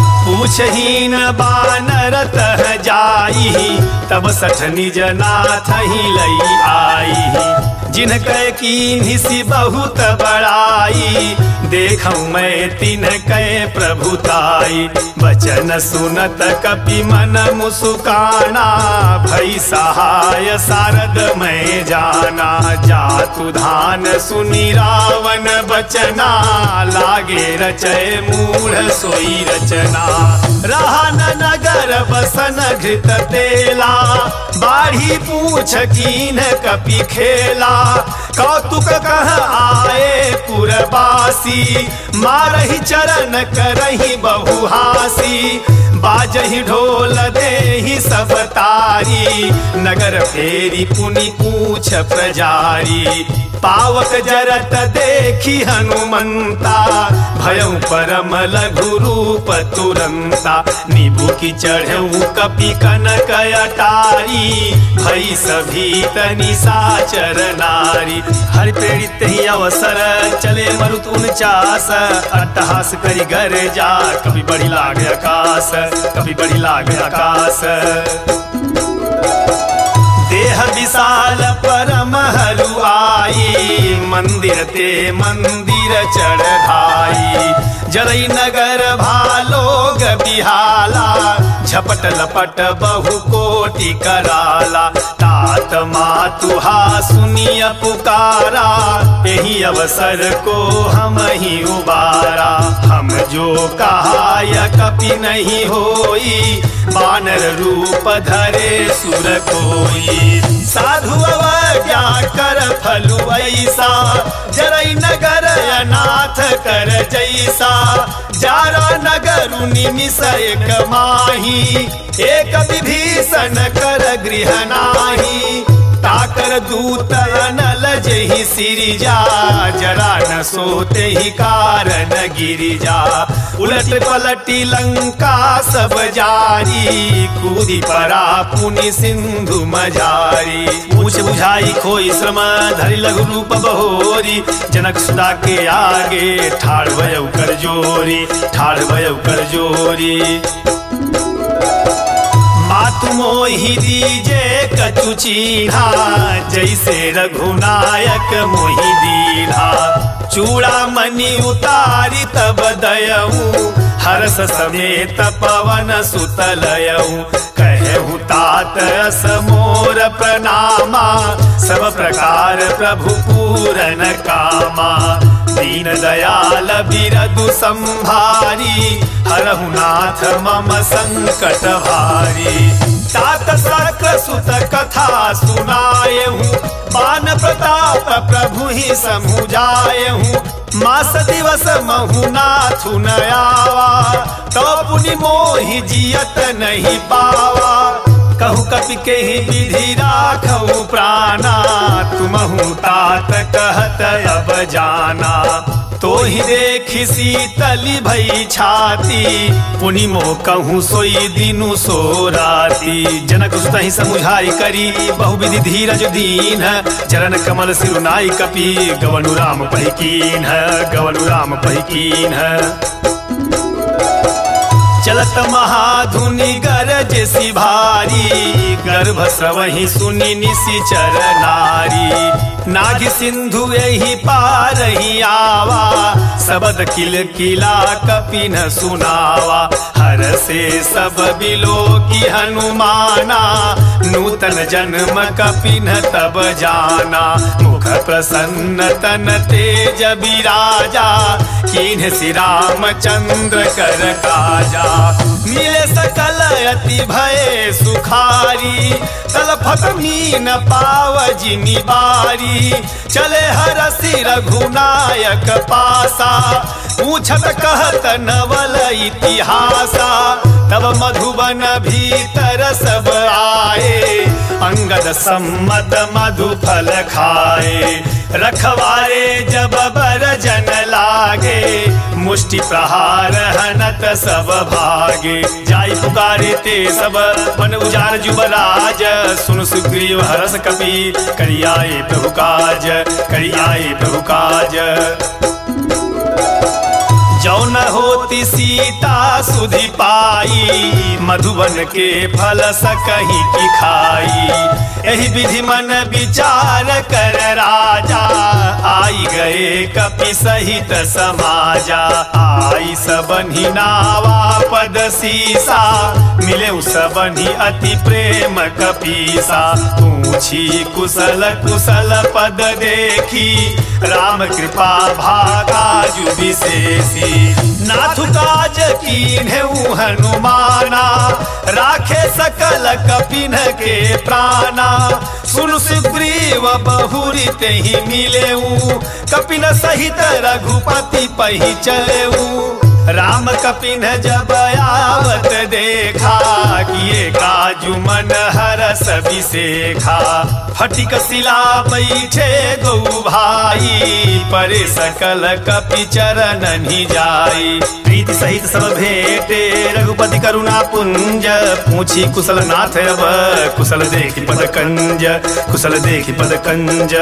पूछहीन बानर तह जाई, तब सठ निज नाथ ही लई आई। जिनकै कीन्ही सी बहुत बड़ाई, देखऊं मैं तिनकै प्रभुताई। वचन सुनत कपि मन मुस्काना, भई सहाय सारद मैं जाना। जातु धान सुनी रावण बचना, लागे रचय मूढ़ सोई रचना। रहा न नगर बसन घृत तेला, बाढ़ी पूछ कीन कपि खेला। कौतुक कह आए पुरवासी, मारहि चरण करहि बहुहासी। बाजहि ढोल देहि सब तारी, नगर फेरी पुनि पूछ प्रजारी। पावक जरत देखी हनुमंता, भयउ परम लघु रूप तुरंता। नीबू की चढ़ऊ कपि कनक अटारी, भई सभी तनि साचर नारी। हरि प्रेरित ही अवसर चले मरुत 49, अट्टहास करि घर जा कभी बढ़ी लाग आकाश, कभी बढ़ी लाग आकाश। देह विशाल परम हरुआई, मंदिर ते मंदिर चढ़ाई। जरई नगर भालोग बिहाला, झपट लपट बहु कोटि कराला। तात मातुहा सुनिय पुकारा, यही अवसर को हम ही उबारा। हम जो कहाय कपि नहीं होई, बानर रूप धरे सुर कोई। साधु अवज्ञा कर फलु ऐसा, जरई नगर अनाथ कर जैसा। जारा नगर निमिष एक माही, एक विभीषण कर गृह नाही। ताकर दूत अनल जहि सिरिजा, जरा न सोते ही कारण गिरिजा। उलट पलटी लंका सब जारी, कूदी परा पुनि सिंधु मजारी। पूछ बुझाई खोई श्रम धरि लघु रूप बहोरी, जनक सुदा के आगे ठाड़ भयउ कर जोरी, ठाड़ भयउ कर जोरी। मातु मोहि दीजे कछु चीन्हा, जैसे रघुनायक मोहि दीन्हा। चूड़ा मणि उतारी तब दयऊ, हर्ष समेत पवन सुतलयऊ। कहु तात अस मोर प्रणामा, सब प्रकार प्रभु पूरन कामा। दीन दयाल बिरदु संभारी, हरहु नाथ मम संकट भारी। तात सक्र सुत कथा सुनायहूँ, बान प्रताप प्रभु ही समुझायहूँ। मास दिवस महु नाथु न आवा, तो पुनि मोहि जियत नहीं पावा। कहु कपि के ही विधि राखऊ प्राणा, तुमहु तात कहत अब जाना। तो ही देखी शीतली भई छाती, पुनि मो कहूँ सोई दिनु सो राती। जनक सुत ही समुझाई करी, बहुविधि धीरज दीन। चरण कमल सिरुनाई कपि, गवनु राम पहिकीन, गवनु राम पहिकीन। चलत महाधुनि गरज सी भारी, गर्भ स्रवहि सुनि निशिचर नारी। नाग सिंधु यही पार ही आवा, सबद किल किला कपि न सुनावा। हर से सब बिलो की हनुमाना, नूतन जन्म कपि न तब जाना। मुख प्रसन्न तन तेज बिराजा, कीन्ह श्री रामचंद्र कर काजा। मिले सकल अति भय सुखारी, तलफत मीन पाव जिमि बारी। चले हरसि रघुनायक पासा, पूछत कहत नवल इतिहासा। तब मधुबन भीतर सब आए, अंगद सम्मत मधु फल खाए। रखवारे जब बरजन लागे, मुष्टि प्रहार हनत सब भागे। जाई पुकारे ते सब बन उजार जुबराज, सुन सुग्रीव हरस कपि करियाए प्रभु काज, करियाए प्रभु काज। जो जो न होती सीता सुधि पाई, मधुबन के फल सकहीं की खाई। यही विधि मन विचार कर राजा, आई गए कपि सहित समाजा। आई सबनि नावा पद सीसा, मिले सबनि अति प्रेम कपीसा। पूछी कुशल कुशल पद देखी, राम कृपा भागा जु विशेषी। नाथु काज कीन्हु हनुमाना, राखे सकल कपिन के प्राणा। सुन सुग्रीव बहुरी तेहि मिलेऊ, कपिन सहित रघुपति पहि चलेऊ। राम कपिन जब आवत देखा, किए काजु मन हरस विसेखा। फटिक शिला बैठे गौ भाई, परे सकल कपि चरणनि जाई। प्रीति सहित सब भेटे रघुपति करुणा पुंज, पूछी कुशल नाथ अब कुशल देखि पद कंज। कुशल देखि पद कंज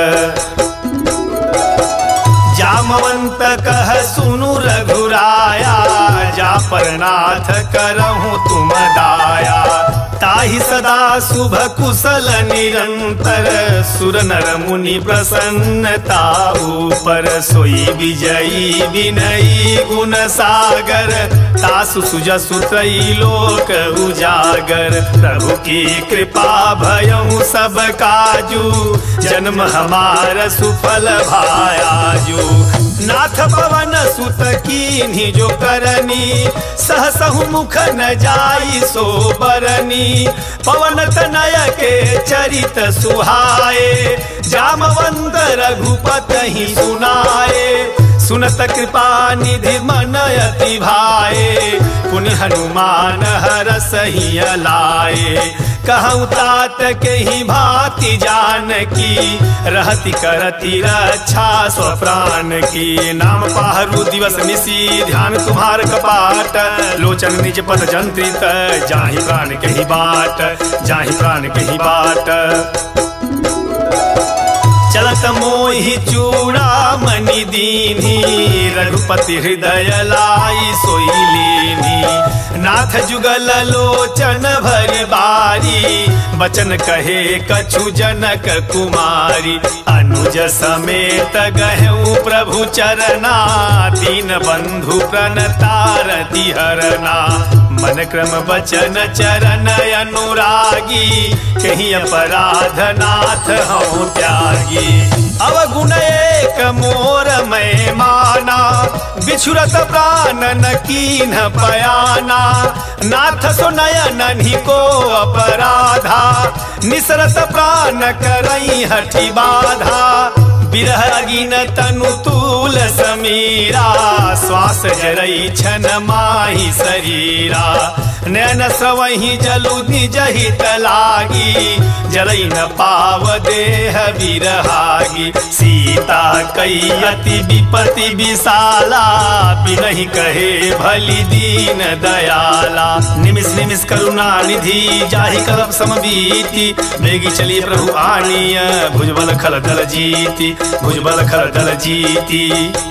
जामवंत कह सुनु रघुराया, जा पर नाथ करहूँ तुम दाया। ताहि सदा शुभ कुशल निरंतर, सुर नर मुनि प्रसन्नता ऊपर। सोई विजयी विनयी गुण सागर, तासु सुजसु त्रैलोक उजागर। प्रभु की कृपा भयउ सब काजू, जन्म हमार सुफल भायाजू। नाथ पवन सुत कीन्ही जो करनी, सहसहु मुख न जाई सो बरनी। पवन तनय के चरित सुहाए, जामवंत रघुपति सुनाए। सुनत कृपा निधि मन अति भाए, पुनि हनुमान हरसहि लाए। कहूँ तात के ही भांति जानकी, रहति करति रक्षा स्व प्राण की। नाम पाहरु दिवस निसी, ध्यान तुम्हार कपाट। लोचन निज पद जंत्रित, जाहि प्राण के ही बाट। जाहि प्राण के ही बाट। चलत मोहि चूड़ामणि दीन्ही, रघुपति हृदय लाई सोई लीन्ही। नाथ जुगल लोचन भरि बारी, बचन कहे कछु जनक कुमारी। अनुज समेत गहु प्रभु चरना, दीन बंधु प्रणतारति हरना। मन क्रम बचन चरण अनुरागी, कहीं अपराध नाथ हूँ त्यागी। अवगुण एक मोर मैं माना, बिछुरत प्राण न कीन्ह पयाना। नाथ सुनय नन्ही को अपराधा, निसरत प्राण करई हठि बाधा। बिरह अगिन तनु तूल समीरा, श्वास जरई छन माही शरीरा। नैन स्रवहि जलु निज हित लागी, जरई न पाव देह बिरहागी। सीता कई अति विपति विशाला, बिनहि कहे भली दीन दयाला। निमिष निमिष करुणा निधि, जाहि करब समबीति। बेगी चली प्रभु आनिय, भुजबल खल दल जीति। भुजबल खल दल जीति।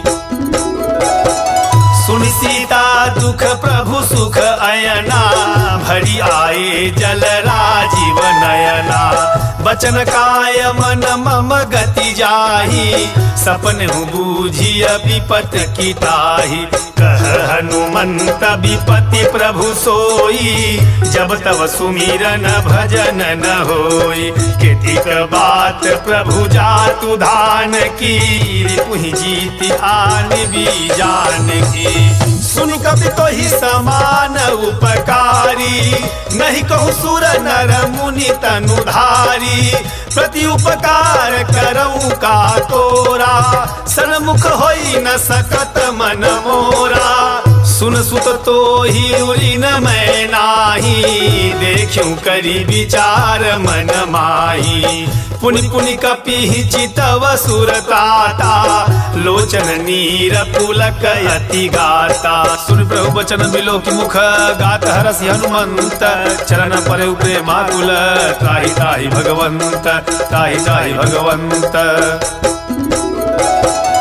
सुनि सीता दुख प्रभु सुख अयना, भरी आए जल राजीव नयना। बचन काय मन मम गति जाहि, सपन बूझिय विपत की ताहि। कह हनुमंत विपति प्रभु सोई, जब तब सुमिरन भजन न होई। केतिक बात प्रभु जातु धान की, रिपुहि जीति आन भी जान की। सुन कपि तोहि समान उपकारी, नहीं कहु सुर नर मुनि तनुधारी। प्रति उपकार करऊँ का तोरा, सन्मुख होई न सकत मन मोरा। सुन सुत तो ही उरिन मैं नाही, देखूं करी विचार मन माही। पुनि पुनि कपि चितव सुरताता, लोचन नीर पुलक यति गाता। सुन प्रभु वचन बिलो की मुख, गात हरसि हनुमंत। चरण परे प्रेमाकुल, त्राहि त्राहि भगवंत। त्राहि त्राहि भगवंत।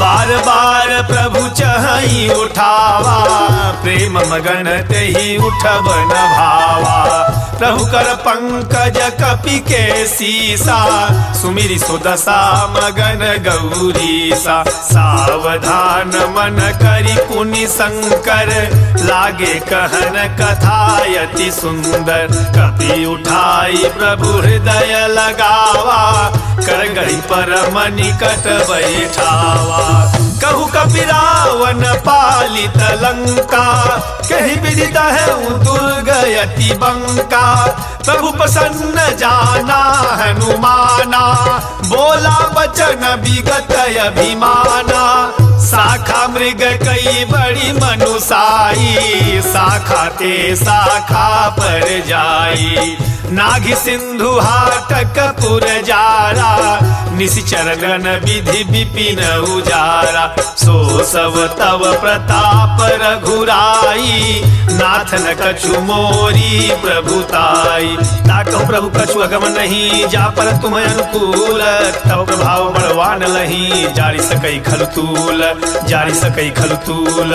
बार बार प्रभु चहई उठावा, प्रेम मगन तेहि उठब न भावा। प्रभु कर पंकज कपि के सीसा, सुमिरि सुदशा मगन गौरीसा। सावधान मन करि पुनि शंकर, लागे कहन कथायति सुंदर। कपि उठाई प्रभु हृदय लगावा, कर गई परम निकट बैठावा। कहु कपि रावण पालित लंका, कहीं विदित है दुर्गयति बंका। प्रभु प्रसन्न जाना हनुमाना, बोला वचन विगत अभिमाना। शाखा मृग कई बड़ी मनुसाई, शाखा ते शाखा पर जाई। नाघि सिंधु हाटक पुर जारा, निशिचर गण विधि विपिन उजारा। सो सब तव प्रताप रघुराई, नाथ न कछु मोरी प्रभुताई। ताकहु प्रभु कछु अगम नहीं, जा पर तुम अनुकूल। तव प्रभाव बड़वान लही, जारी सकई खलतूल, जारी सकई खलतूल।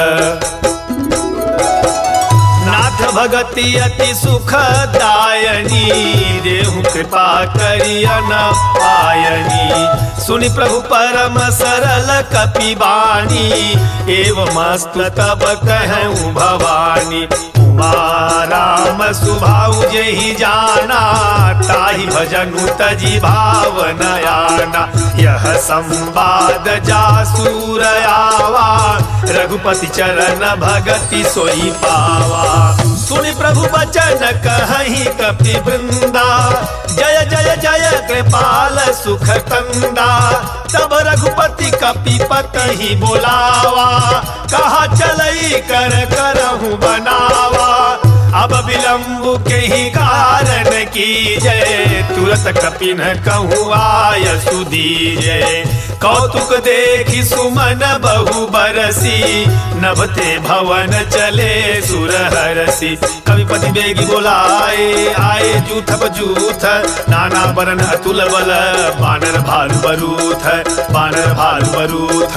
नाथ भगति अति सुखदायनी, देहु कृपा करिय न पायनी। सुनि प्रभु परम सरल कपि बानी, एवमस्तु तब कहूँ भवानी। उमा राम सुभाउ जेहि जाना, ताहि भजनु तजि भाव नयाना। यह संवाद जासुर आवा, रघुपति चरण भगति सोई पावा। सुनि प्रभु बचन कहहि कपि वृंदा, जय जय जय कृपाल सुख कंदा। तब रघुपति कपि पतहि बोलावा, कहा चलई कर करहु बनावा। अब विलंब के ही कारण कीजय, तुरत कपिन कहूँ आय सुदीजय। कौतुक देखी सुमन बहु बरसी, नभते भवन चले सुर हरसी। कविपति बेगी बोलाए, आए जूथ बजूथ, नाना बरन अतुल बल। बानर भालु बरूथ, बानर भालु बरूथ।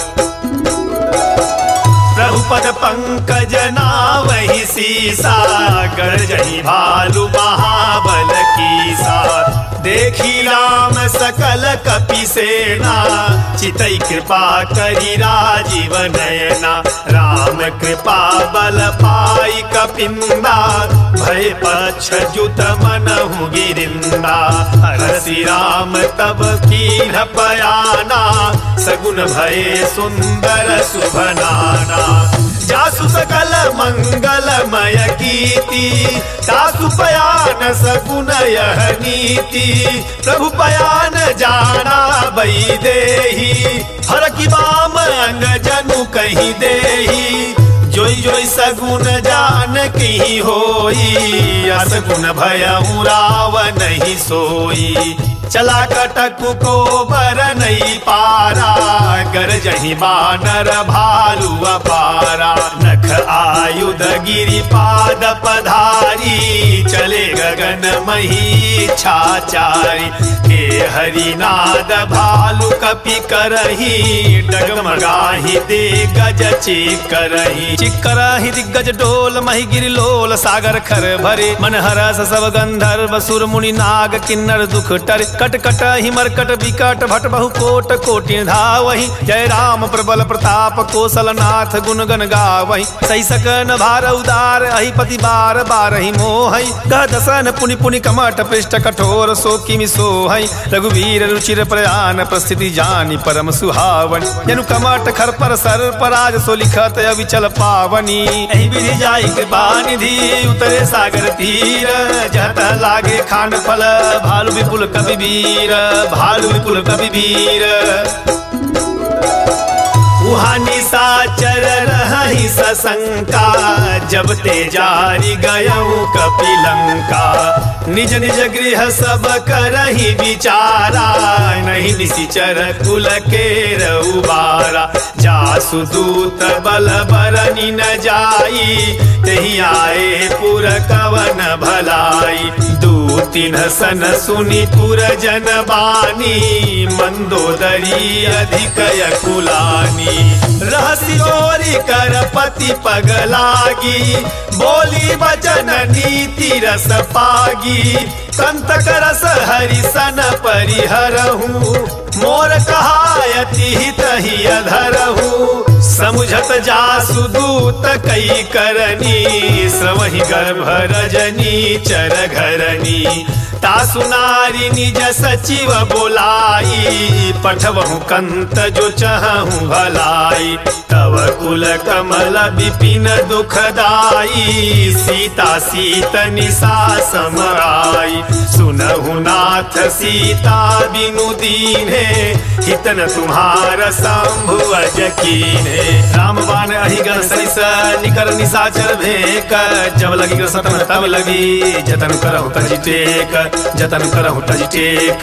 प्रभु पद पंकज नावहि सीसा, गर्जहि भालु महाबल कीसा। देखी राम सकल कपि सेना, चितई कृपा करि राजीव नयना। राम कृपा बल पाई कपिंदा, भय पक्ष जुत मनहु गिरिंदा। हरसि राम तब कीन्ह पयाना, सगुन भय सुंदर शुभ नाना। जासु सकल मंगलमय कीर्ति, तासु पयान सगुन यह नीति। प्रभु पयान जाना बई देही, हर की बाम अंग जनु कहीं देही। जोई जोई सगुन जान की होई, असगुन भयउ रावण नहीं सोई। चला कटक को बर नहीं पारा, गरजहि बानर भालु अपारा। नख आयुध गिरि पाद पधारी, चले गगन मही छाचारी। के हरिनाद भालु कपि करही, डगमगाहि दिग्गज चिकरही। चिकरही दिग्गज डोल, मही गिरि लोल सागर खर भरे। मन हरस सब गंधर्व सुर मुनि नाग किन्नर दुख टर। कट कट हिमरकट विकट भट बहु कोट कोटि धावहि। जय राम प्रबल प्रताप कौशल नाथ गुण गण गावहि। सही सकन भार उदार अहिपति बार बारहि मोहहि। कह दसन पुनि पुनि कमठ पृष्ठ कठोर सो किमि सोहहि। रघुवीर रुचिर प्रयान प्रस्थिति जानि परम सुहावनि। जनु कमठ खर पर सर पराज सो लिखत अविचल पावनी। एहि विधि जाई कृपा निधि उतरे सागर तीर। जहत लागे खांड फल भालु विपुल कवि वीर। भालु विपुल कवि वीर। उहाँ निशाचर रहि सशंका। जब ते जारी गयऊ कपिलंका। निज निज गृह सब करहि विचारा। नहीं निशिचर कुल के रउबारा। जासु दूत बल बरनि न जाई। तेहि आए पुर कवन भलाई। दूत तिन्ह सन सुनि पुरजन बानी, मंदोदरी अधिक यकुलानी। रहसी ओरी कर पति पग लागी, बोली वचन नीति रस पागी। कंतक रस हरि सन परिहरहूँ, मोर कहायति हित ही अधरहूँ। समुझत जासु दूत कई करनी, श्रवहि गर्भ रजनी चर घरनी। तासु नारी निज सचिव बोलाई, पठवहु कंत जो चहु भलाई। तव कुल कमल विपिन दुखदाई, सीता सीत निशा समराई। सुनहु नाथ सीता बिनु दीन्हे, हितन तुम्हार शंभु अज कीन्हे। राम बाण अहिगन सरिस निकर निशाचर भेक, जब लगी सतन तब लगी, जतन करहु तज टेक, जतन करहु तज टेक।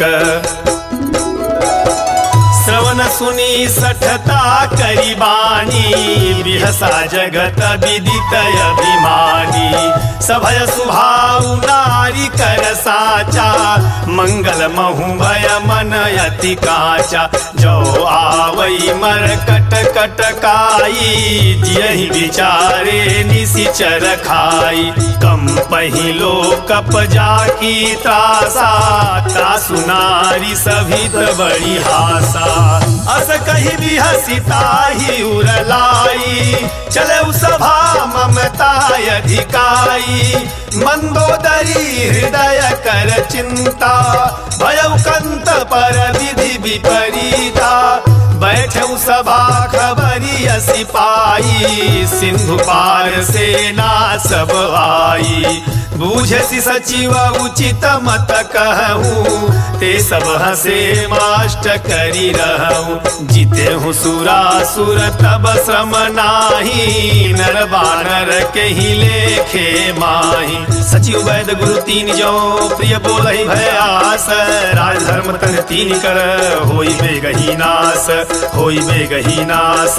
श्रवण सुनी सठता करी बानी, बिहसा जगत विदित अभिमानी। सभय सुभाउ नारी कर साचा, मंगल महु भय मन अति काचा। जो आवई मर कट कट काई, जियहि विचारे निशिचर खाई। कम पहिलो कप जाकी त्रासा, तासु नारी सभित बड़ी हासा। अस कही भी हसीता ही उरलाई, चले सभा ममता अधिकाई। मंदोदरी हृदय कर चिंता, भयउ कंत पर विधि विपरीता। बैठऊ सभा खबरी सिपाही, सिंधु पार सेना सब आई। बूझसी सचिव उचित मत कहूँ, ते सब हसे माष्ट करी रहूँ। जीते हूँ सुरासुर तब श्रम नाही, नर बानर के ही लेखे माही। सचिव वैद गुरु तीन जो प्रिय बोलहि भयास, राजधर्म तन तीन कर होई बेगही नास, होई बेगही नास।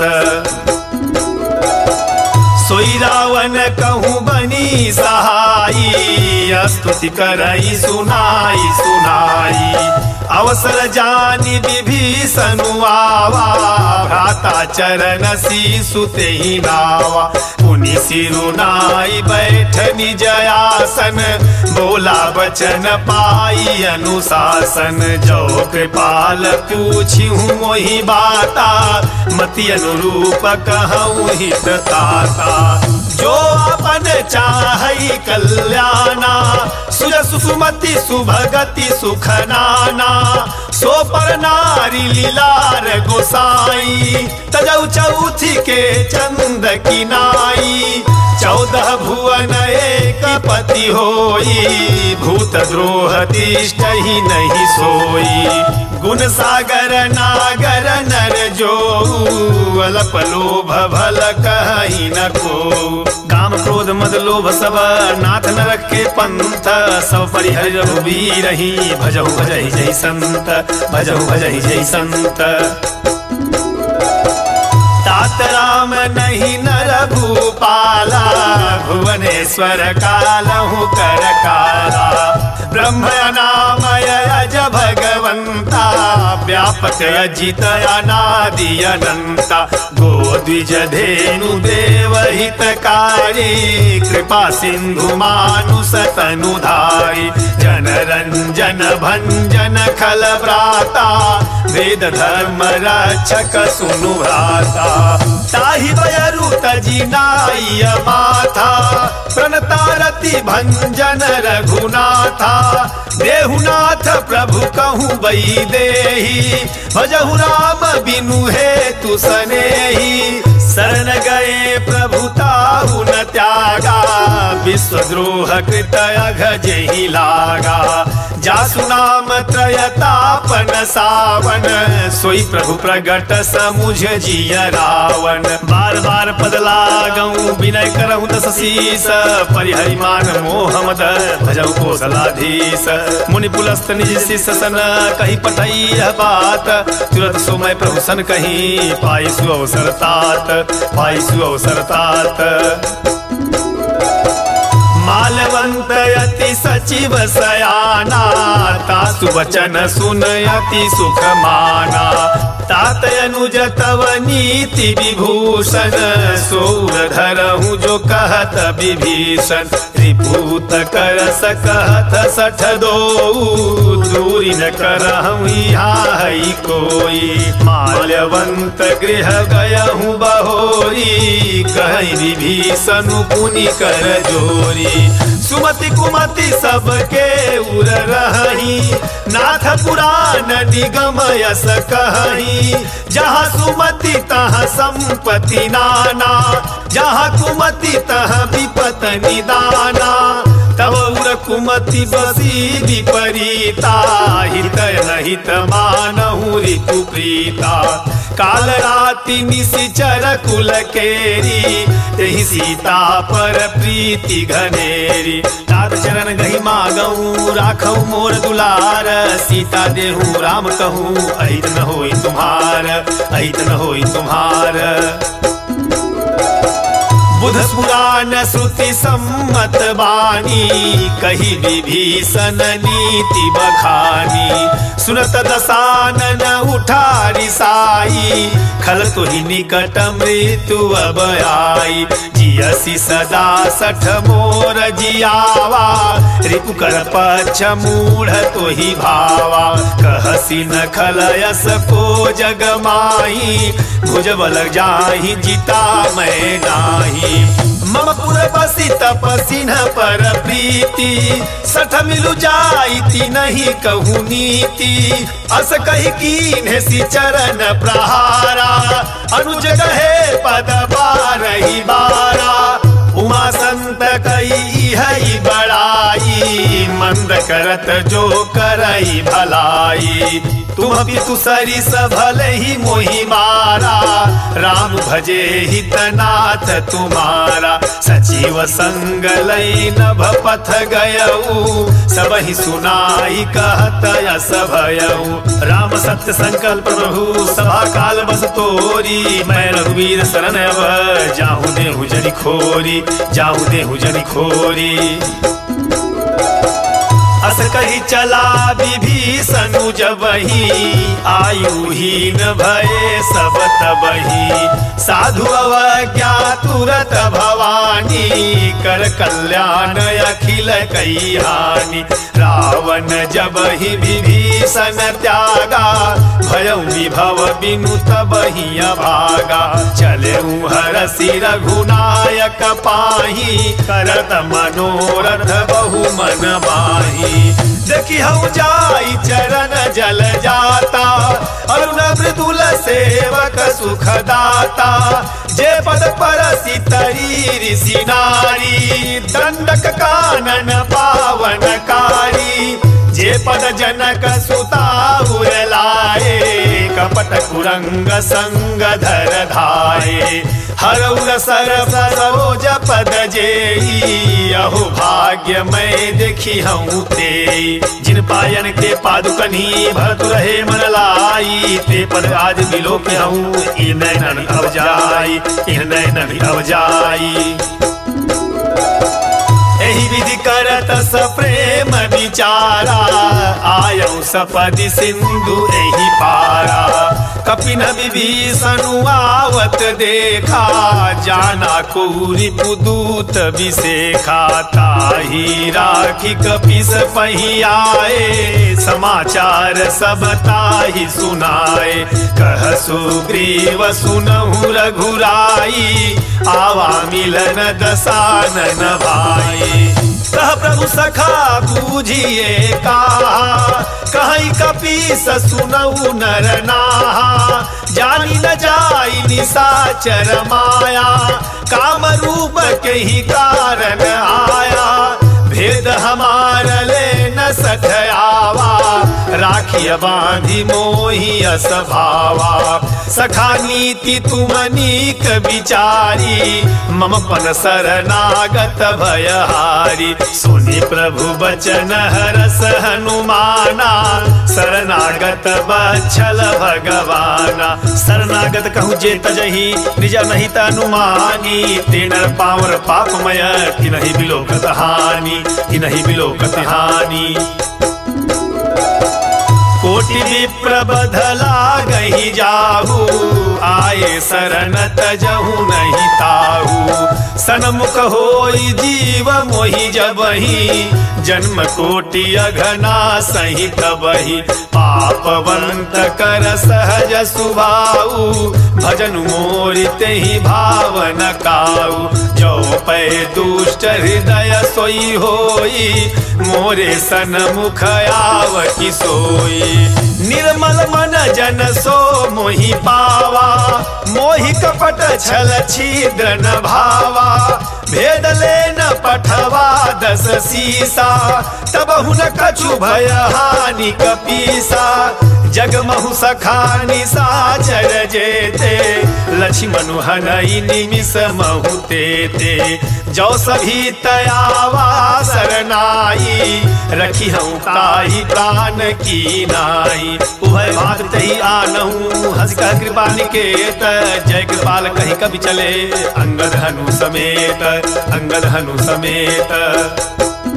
सोई रावण कहूँ बनी सहाई, स्तुति करई सुनाई सुनाई। अवसर जानी विभीषण आवा, भ्राता चरण शीशु तेहि नावा। पुनि सिरुनाई बैठ निज आसन, बोला वचन पाई अनुशासन। जो कृपाल पूछिहूँ मोहि बाता, मति अनुरूप कहूँ हित ताता। जो अपन चाहई कल्याणा, सुजसु सुमति सुभगति सुख नाना। सो पर नारी लीलार गोसाई, तजौ चौथी के चंद की नाई। 14 भुवन एक पति होई, भूत द्रोह तिष्ठ ही नहीं सोई। गुण सागर नागर नर जो, अल्प लोभ भल कहीं न को। काम क्रोध मद लोभ सब नाथ न रखे पंथ, सब परिहर रघुबीर रही। भजहु भजहि जय संत, भजहु भजहि जय संत। तात राम नहीं नर भूपाला, भुवनेश्वर कालहु कर काला। ब्रह्म नामय अज भगवंता, व्यापक अजित अनादि अनंता। गोद्विज धेनु देव हितकारी, कृपा सिंधु मानुष तनुधारी। जन रंजन भंजन खल व्राता, वेद धर्म रक्षक सुनु भ्राता। ताहि बयरु तजी नाई माथा, प्रणतारति भंजन रघुनाथा। देहुनाथ प्रभु कहूँ बई देही, भजहु राम बिनु हेतु सनेही। शरण गए प्रभु ताहु न त्यागा, विश्वद्रोह कृत अघ जेहि लागा। जासु नाम त्रयतापन सावन, सोई प्रभु प्रगट समुझ जिय रावण। बार बार पद लागऊं विनय करहूँ दस शीस, परिहरि मान मोह मद भजऊ कौशलाधीश। मुनि पुलस्त निज शिष्य सन, कहीं पठई यह बात। तुरंत सोमय प्रभु सन कहीं, पाई सु अवसर तात, पाई सु अवसर तात। मालव मालवंत अति सचिव सयाना, तासु वचन सुन अति सुख माना। तात अनुज तव नीति विभूषण, सौर धरहु जो कहत विभीषण। त्रिपूत कर सकहत सठ दो, दूरी न करहु यहाँ है कोई। माल्यवंत गृह गयहु बहोरी, कहीं विभीषण पुनि कर जोरी। सुमति कुमति सबके उर रही, नाथ पुराण निगम यस कहीं। जहाँ सुमति तहाँ संपत्ति नाना, जहाँ कुमति तहाँ विपत निदाना। तब उर कुमति बसी विपरीता, हित नहित मानहु ऋतु प्रीता। काल राति निशिचर कुल केरी, तेहि सीता पर प्रीति घनेरी। तात चरण गहि मागहु, राखहु मोर दुलार। सीता देहु राम कहूँ, अहित न होई तुम्हार, अहित न होई तुम्हार। बुध पुराण श्रुति सम्मत वाणी, कही विभीषण नीति बखानी। सुनत दसानन उठा रिसाई, खल तुहि निकट मृत्यु अब आई। जियसी सदा सठ मोर जियावा, रिपु कर पक्ष मूढ़ तुहि भावा। कहसी न खलयस को जग माही, भुज बल जाहि जिता मैं नाही। मम पुर बसी तपसिन पर प्रीति, सठ मिलु जाइति नहीं कहूँ नीति। अस कही कीन्हे सी चरण प्रहारा, अनुज गहे पद बारही बारा। उमा संत कई है बड़ाई, मंद करत जो करई भलाई। तुम पितु सरिस भले ही मोहि मारा, राम भजे हितनाथ तुम्हारा। सचिव संग लई नभ पथ गयऊ, सबहि सुनाई कहत यस भयऊ। राम सत्य संकल्प प्रभु सभा काल बस तोरी। मैं रघुवीर शरण अब जाहु देहु जनि खोरी, जाहु देहु जनि खोरी। अस कही चला विभीषण जबहि, आयुहीन भये सब तबहि। साधु अवज्ञा तुरत भवानी, कर कल्याण अखिल कई हानि। रावण जबहि विभीषण त्यागा, भयउ विभव बिनु तबहि अभागा। चलेउ हरषि रघुनायक पाही, करत मनोरथ बहु मन माही। देखी हम जाई चरण जल जाता, अरुण मृदुल सेवक सुख दाता। जे पद परसि तरी ऋषि नारी, दंडक कानन पावनकारी। जे पद जनक सुता उरलाए, कपट कुरंग संग धर धाये। हरउर सरस सरोज पद जेई, अहो भाग्य मैं देखी हूँ तेई। जिन पायन के पादुकनी भरत रहे मन लाई, ते पद आज बिलो के हूँ इन नैनन अब जाई, इन नैनन अब जाई। एहि विधि करत सप्रेम विचारा, आयौ सपदि सिंधु एहि पारा। कपिन विभीषण आवत देखा, जाना कौरि पुदूत विशेखा। ताहि राखी कपिस पहि आए, समाचार सब ताहि सुनाए। कह सुग्रीव सुनहु रघुराई, आवा मिलन दसानन भाई। कह प्रभु सखा बूझिए कहा, कहीं कपीस सुनऊ नर नाहा। जानी न जाई निशाचर माया, काम रूप के ही कारण आया। भेद हमार ले न सठ आवा, राखिय बांधी मोहि असभावा। सखा नीति तुम नीक विचारी, मम पन शरणागत भयहारी। सुनि प्रभु बचन हरस हनुमाना, शरणागत भगत बच्छल भगवाना। शरणागत कहूँ जे तजही निज नहीं तनुमानी, तेनर पावर पापमय तिनहि बिलोकत हानि, तिनहि बिलोकत हानि। कोटि विप्र बधला गही जाहू, आए शरण तजहु नहीं ताहू। सन्मुख होई जीव मोहि जबहि, जन्म कोटि अघना सही तबहि। पापवंत कर सहज सुभाऊ, भजन मोर तेहि भावन काऊ। जो पै दुष्ट हृदय सोई होई, मोरे सन्मुख आवति सोई। निर्मल मन जन सो मोहि पावा, मोहि कपट छल छिद्र न भावा। भेद ले न पठवा दस सीसा, तब हुन कछु भय हानि कपीसा। जगमहु सखानि साचर जेते, लक्ष्मण हनई निमिष महु तेते। जो सभी तयावा सरनाई, रखी हूँ ताही प्राण की नाई। उभय भाग तही आनहु, हंस कह कृपा निकेत। जय कृपाल कहीं कभी चले, अंगद हनु समेत, अंगद हनु समेत।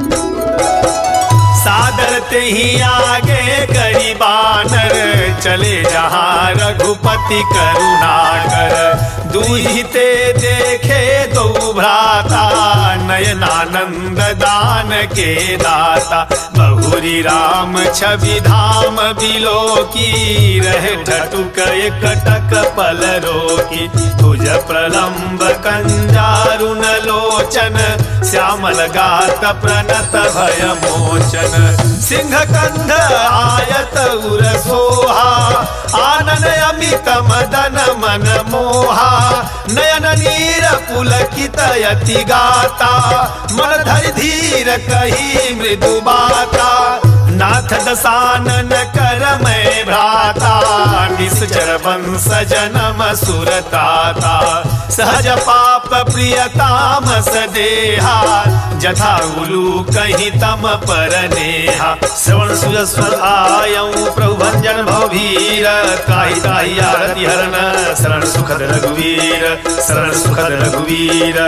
सादर ते ही आगे करी बानर, चले जहाँ रघुपति करुणाकर। दूहिते देखे दो भ्राता, नयनानंद दान के दाता। बहुरी राम छवि धाम बिलो की, रहे ठटुक एकटक पल रोकी। तुझ प्रलंब कंजारुन लोचन, श्यामल गात प्रणत भय मोचन। सिंह कंध आयत उर सोहा, आनन अमित मदन मन मोहा। नयन नीर पुलकित यति गाता, मन धरि धीर कही मृदु बाता। नाथ दसानन कर मैं भ्राता, निश्चर वंश जन्म सुरताता। सहज पाप प्रियतामस देहा, जथा उलू कहीं तम पर नेहा। श्रवण सुजस्वर आयऊं प्रभु भंजन भवभीर, ताहि ताहि आरति हरन शरण सुखद रघुवीर, शरण सुखद रघुवीर।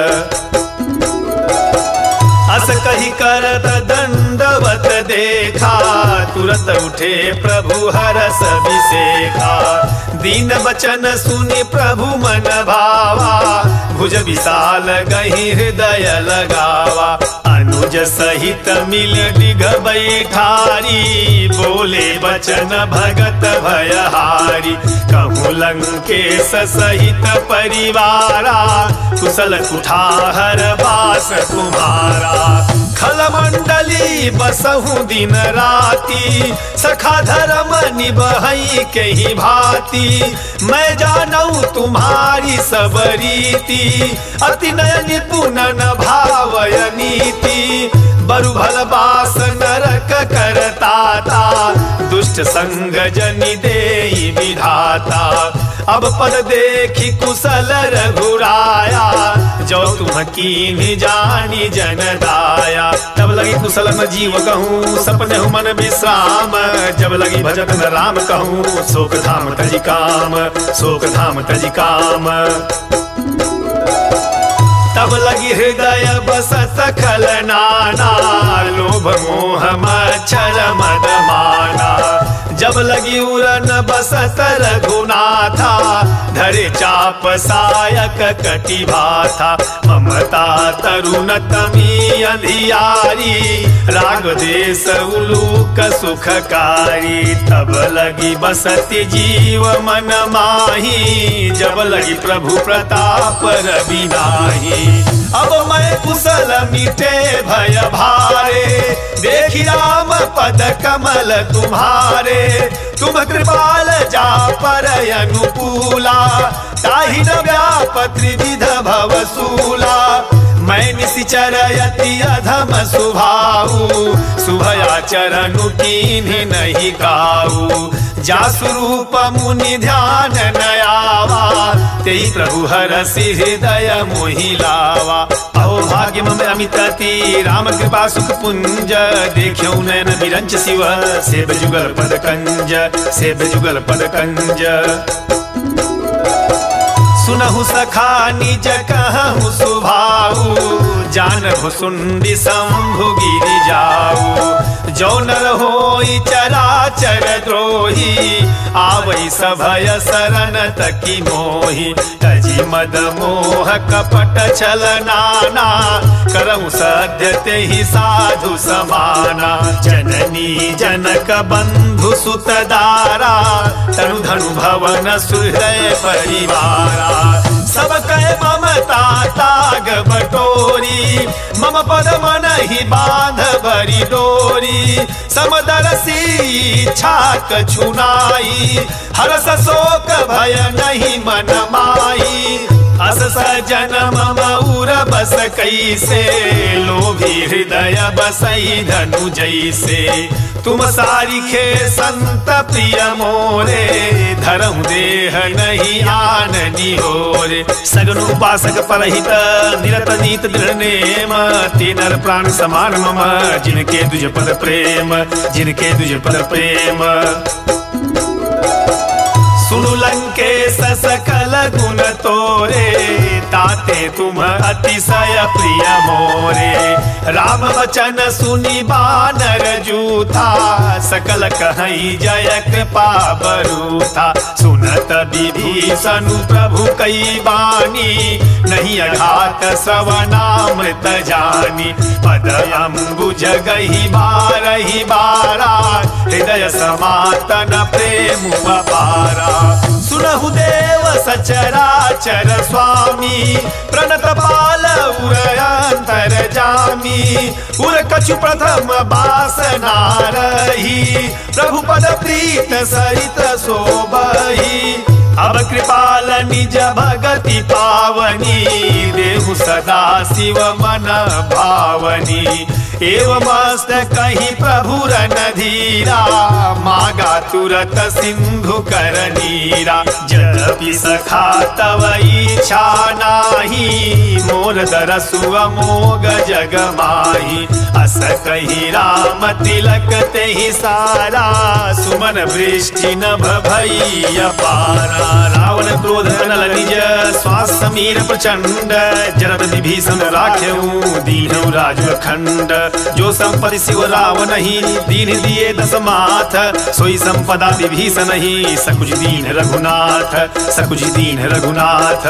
अस कही करत दंडवत देखा, तुरत उठे प्रभु हरस विसेखा। दीन वचन सुनि प्रभु मन भावा, भुज विशाल गही हृदय लगावा। अनुज सहित मिल डिग बैठारी, बोले वचन भगत भयहारी। कहूँ लंकेश सहित परिवारा, कुशल कुठार वास तुम्हारा। खलमंडली बसहु दिन राती, सखा धर्म निबहई के ही भांति। मैं जानऊ तुम्हारी सब रीति, अति नय निपुण न भावय नीति। बरु भल बास नरक करताता, दुष्ट संग जनि देई विधाता। अब पद देखी कुशल रघुराया, जो तुम कीन्हि जानी जन दाया। तब लगी कुशल न जीव कहूँ, सपने हूँ मन विश्राम। जब लगी भजत न राम कहूँ, शोक धाम तजि काम, शोक धाम तजि काम। तब लगी हृदय बसत खल नाना, लोभ मोह मच्छर मद माना। जब लगी उरन बसत रघुनाथा, धरे चाप सायक कटि भाथा। ममता तरुण तमी अंधियारी, राग देश उलूक सुखकारी। तब लगी बसति जीव मन माही, जब लगी प्रभु प्रताप रवि नाही। अब मैं कुशल मिटे भय भारे, देखी राम पद कमल तुम्हारे। तुम कृपाल जा पर अनुकूला, ताहि न व्याप त्रिविध भवसूला। मैं निशिचर यति अधम सुभाऊ, शुभया चरणु कीन्हि नहीं काऊ। जासु रूप मुनि ध्यान न आवा, तेई प्रभु हरसि हृदय मोहि लावा। अहो भाग्य मम अमितति राम कृपा सुख पुंज, देख्यौ नयन विरंच शिव सेब जुगल पद कंज, सेब जुगल पद कंज। सुनहु सखा निज कहु सुभाऊ, जानहु सुंडी शंभु गिरि जाऊ। जो नर होई चराचर द्रोही, आवै सभय शरण तकी मोहि। तजी मद मोह कपट छल नाना, करहु सद्य तेहि साधु समाना। जननी जनक बंधु सुत दारा, तनु धनु भवन सुहृदय परिवारा। सब कह ममता ताग बटोरी, मम पद मन ही बांध भरी डोरी। समदरसी छाक छुनाई, हरस शोक भय नहीं मन माई। अस सजन मम उर बस कैसे, लोभी हृदय बसई धनु जैसे। तुम सारिखे संत प्रिय मोरे, धर्म देह नहीं आन निहोरे। सगुन उपासक परहित निरत नीत दृढ़ नेम, ते नर प्राण समान मम जिनके तुझ पद प्रेम, जिनके तुझ पद प्रेम। सुनु लंकेश सकल गुण तोरे, ताते तुम अतिशय प्रिय मोरे। राम वचन सुनि बानर जूथा, सकल कहई जय कृपा बरूथा। सुनत विभीषण प्रभु कई बानी, नहीं अघात श्रवणामृत जानी। पद अम्बुज गही बारही बारा, हृदय समातन प्रेम अपारा। सुनहु देव सचराचर स्वामी, प्रणत पाल उर अंतर जामी। उर कछु प्रथम बासना रही, प्रभु पद प्रीत सरित सोबही। अब कृपाल निज भगति पावनी, देहु सदा शिव मन भावनी। एवं मस्त कही प्रभु रन धीरा, मागा तुरत सिंधु कर नीरा। जपि सखा तव इच्छा नाही, मोर दरसु अमोघ जग माही। अस कही राम तिलक तेहि सारा, सुमन वृष्टि नभ भई अपारा। रावण क्रोध नल निज श्वास समीर प्रचंड, जरद विभीषण राख्यऊ दीनऊ राजखंड। जो संपत्ति शिव रावण ही, दीन दिए दस माथ। सोई संपदा विभीषण ही, सकुच दीन रघुनाथ, सकुच दीन रघुनाथ।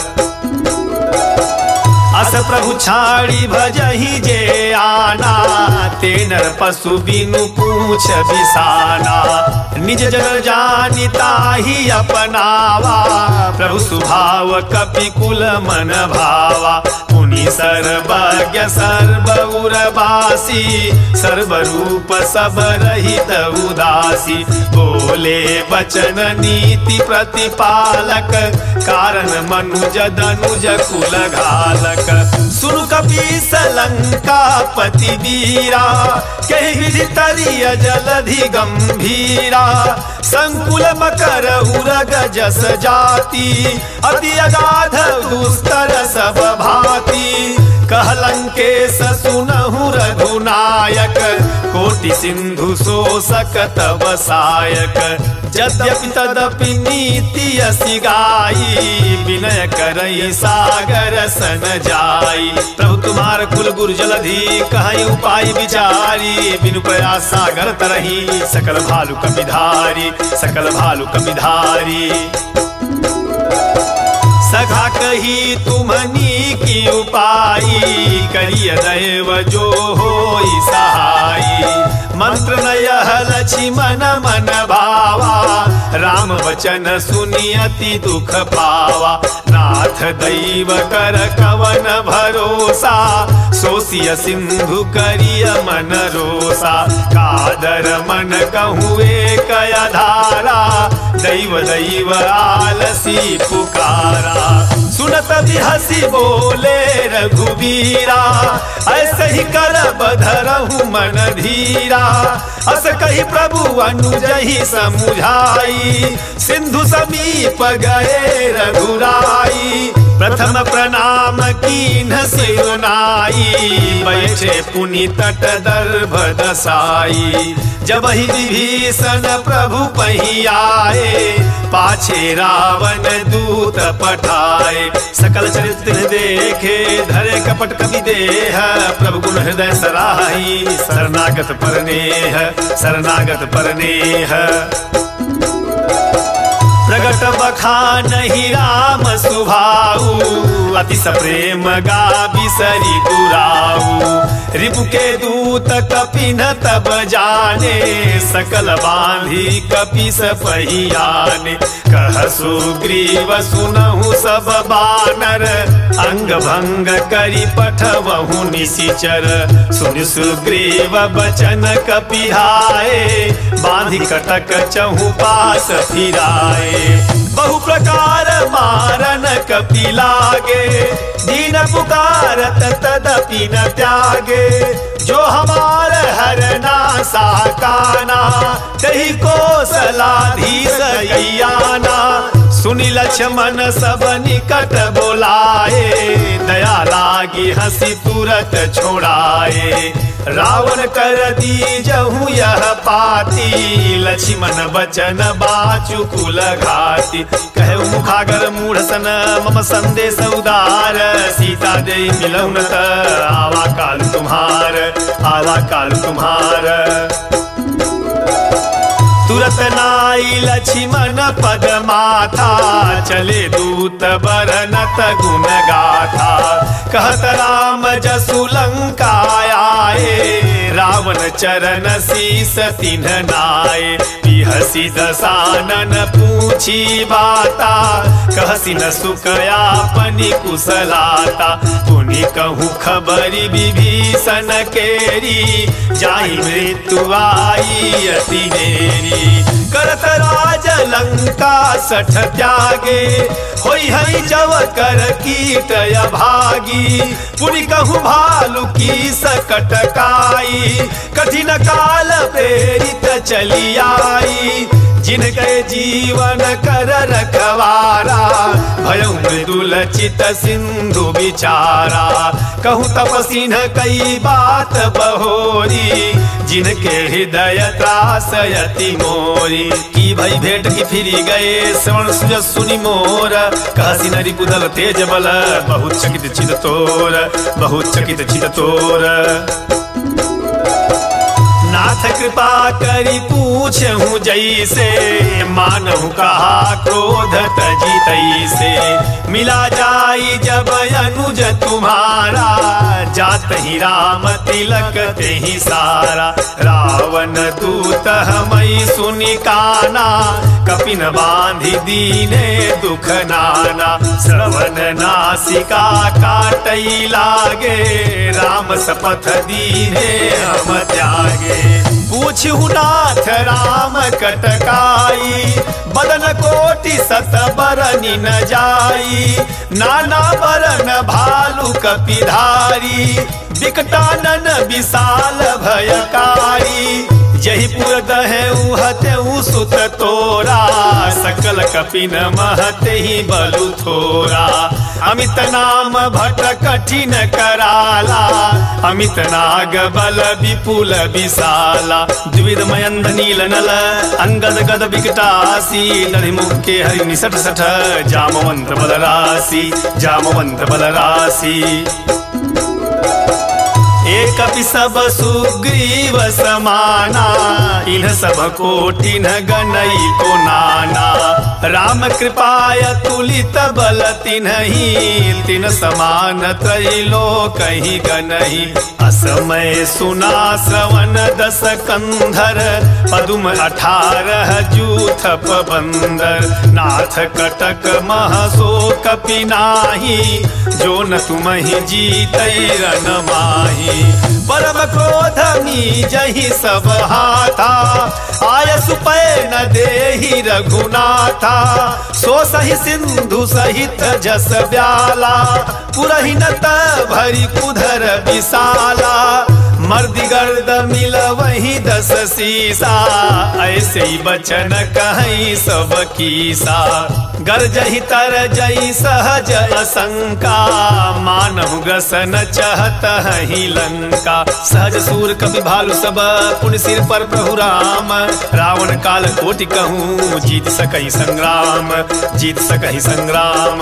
अस प्रभु छाड़ी भजहि जे आना, ते नर पशु बिनु पूछ बिसाना। निज जन जानि ताहि अपनावा, प्रभु स्वभाव कपि कुल मन भावा। मुनि सर्वज्ञ सर्व उर्वासी, सर्वरूप सब रहित उदासी। बोले वचन नीति प्रतिपालक, कारण मनुज दनुज कुल घालक। सुनु कपीस लंका पति वीरा, कहि विधि तरिय जलधि गंभीरा। संकुल मकर उरग जस जाति, अति अगाध दुस्तर सब भांति। कह लंकेश सुनहु रघुनायक, कोटि सिंधु शोषक तव सायक। यद्यपि तदपि नीति असि गाई, विनय करई सागर सन जाई। प्रभु तुम्हार कुल गुरु जलधि, कहीं उपाय विचारी। बिनु प्रयास सागर तरही, सकल भालु कपिधारी, सकल भालु कपिधारी। सखा कही तुम्हनी की उपाई, करिय दैव जो होई सहाई। मंत्र नयह लक्ष्मण मन भावा, राम वचन सुनि अति दुख पावा। नाथ दैव कर कवन भरोसा, सोसिय सिंधु करिय मन रोसा। कादर मन कहूँ एक धारा, दैव दैव आलसी पुकारा। सुनत भी हंसी बोले रघुबीरा, ऐसे ही कर बधरहु मन धीरा। अस कही प्रभु अनुजहि समुझाई, सिंधु समीप गए रघुराई। प्रथम प्रणाम कीन्ह सिरुनाई, बैठे पुनि तट दर्भ दसाई। जब ही विभीषण प्रभु पही आए, पाछे रावण दूत पठाए। सकल चरित्र देखे धरे कपट कवि देह, प्रभु गुण हृदय सराही। शरणागत परनेह शरणागत परनेह। प्रगट बखानहि राम सुभाऊ, अतिश प्रेम गा बिसरि दुराऊ। रिपु के दूत कपिन तब जाने, सकल बांधी कपिस पहियाने। कह सुग्रीव सुनहु सब बानर, अंग भंग करि पठवहु निशिचर। सुनि सुग्रीव बचन कपिहाए, बांधि कटक चहु पास फिराए। बहु प्रकार मारन कपि लागे, दीन पुकारत तदपि न त्यागे। जो हमार हरना साकाना, कही कौशलाधीश अय्याना। सुनि लक्ष्मण सब निकट बोलाए, दया लागी हंसी तुरत छोड़ाए। रावण कर दीजहु यह पाती, लक्ष्मण बचन बाचु कुल घाती। कहे मुखागर मूढ़ सन मम संदेश उदार, सीता दे मिलऊ न त आवा काल तुम्हार आवा काल तुम्हार। तुरत नाई लक्ष्मण पद माथा, चले दूत बरनत गुण गाथा। कहत राम जसु लंका आए, रावण चरण शीस तिन्ह नाए। बिहसी दसानन पूछी बाता, कहसी न सुकयापनि कुशलाता। पुनि कहूँ खबरी विभीषण केरी, जाहि मृत्यु आई अति नेरी। करत राज लंका सठ त्यागे, होई हई जव कर कीट अभागी। पुनि कहूँ भालु की सकट काई, कठिन काल प्रेरित चली आई। जिनके जीवन कर रखवारा, भयउ मृदुल चित सिंधु विचारा। कहूँ तपसिन कई बात बहोरी, जिनके हृदय त्रासयति मोरी। की भई भेंट की फिरी गए, श्रवण सुजस सुनि मोर। कहसी नरि कुदल तेज बल, बहुत चकित चित तोर बहुत चकित चित तोर। नाथ कृपा करी पूछहु जैसे, मानहु कहा क्रोध तजी तैसे। मिला जाई जब अनुज तुम्हारा, जात ही राम तिलक ते ही सारा। रावण दूत हमई सुनि काना, कपिन बांधि दीने दुख नाना। श्रवण नासिका काटई लागे, राम सपथ दीने हम त्यागे। पूछहु नाथ राम कटकाई, बदन कोटि सत बरनि न जाई। नाना बरन भालु कपिधारी, विकटानन विशाल भयकारी। जहि पुर दहेउ हतेउ सुत तोरा, सकल कपिन महते ही बलु थोरा। अमित नाम भट कठिन कराला, अमित नाग बल विपुल विशाला। द्विविध मयंद नील नल, अंगद गद विकटासी। नरि मुख के हरि निसट सठ, जामवंत बलरासी जामवंत बलरासी। एक सब सुग्रीव समाना, इन्ह सब कोटिन्ह गनई को नाना। राम कृपाय तुलित बल तिन्हि, तिन समान त्रैलोक ही गनहि। असमय सुना श्रवण दस कंधर, पदुम 18 जूथप बंदर। नाथ कटक महसो कपि नाही, जो न तुमहि जीतै रन माही। परम क्रोध नीजहि सब हाथा, आय काहे सुपै न देहि रघुनाथा, सो सही सिंधु सहित जस ब्याला, पुरहि न भरी कुधर विशाला, मर्दि गर्द मिल वही 10 सीसा, ऐसे ही बचन कहीं सब कीसा, गरजहि तरजहि सहज असंका, मानहु गसन चहत ही लंका, सहज सूर कवि भालु सब पुण्य सिर पर प्रभु राम, रावण काल कोटि कहूँ जीत सकहि संग्राम, जीत सकहि संग्राम।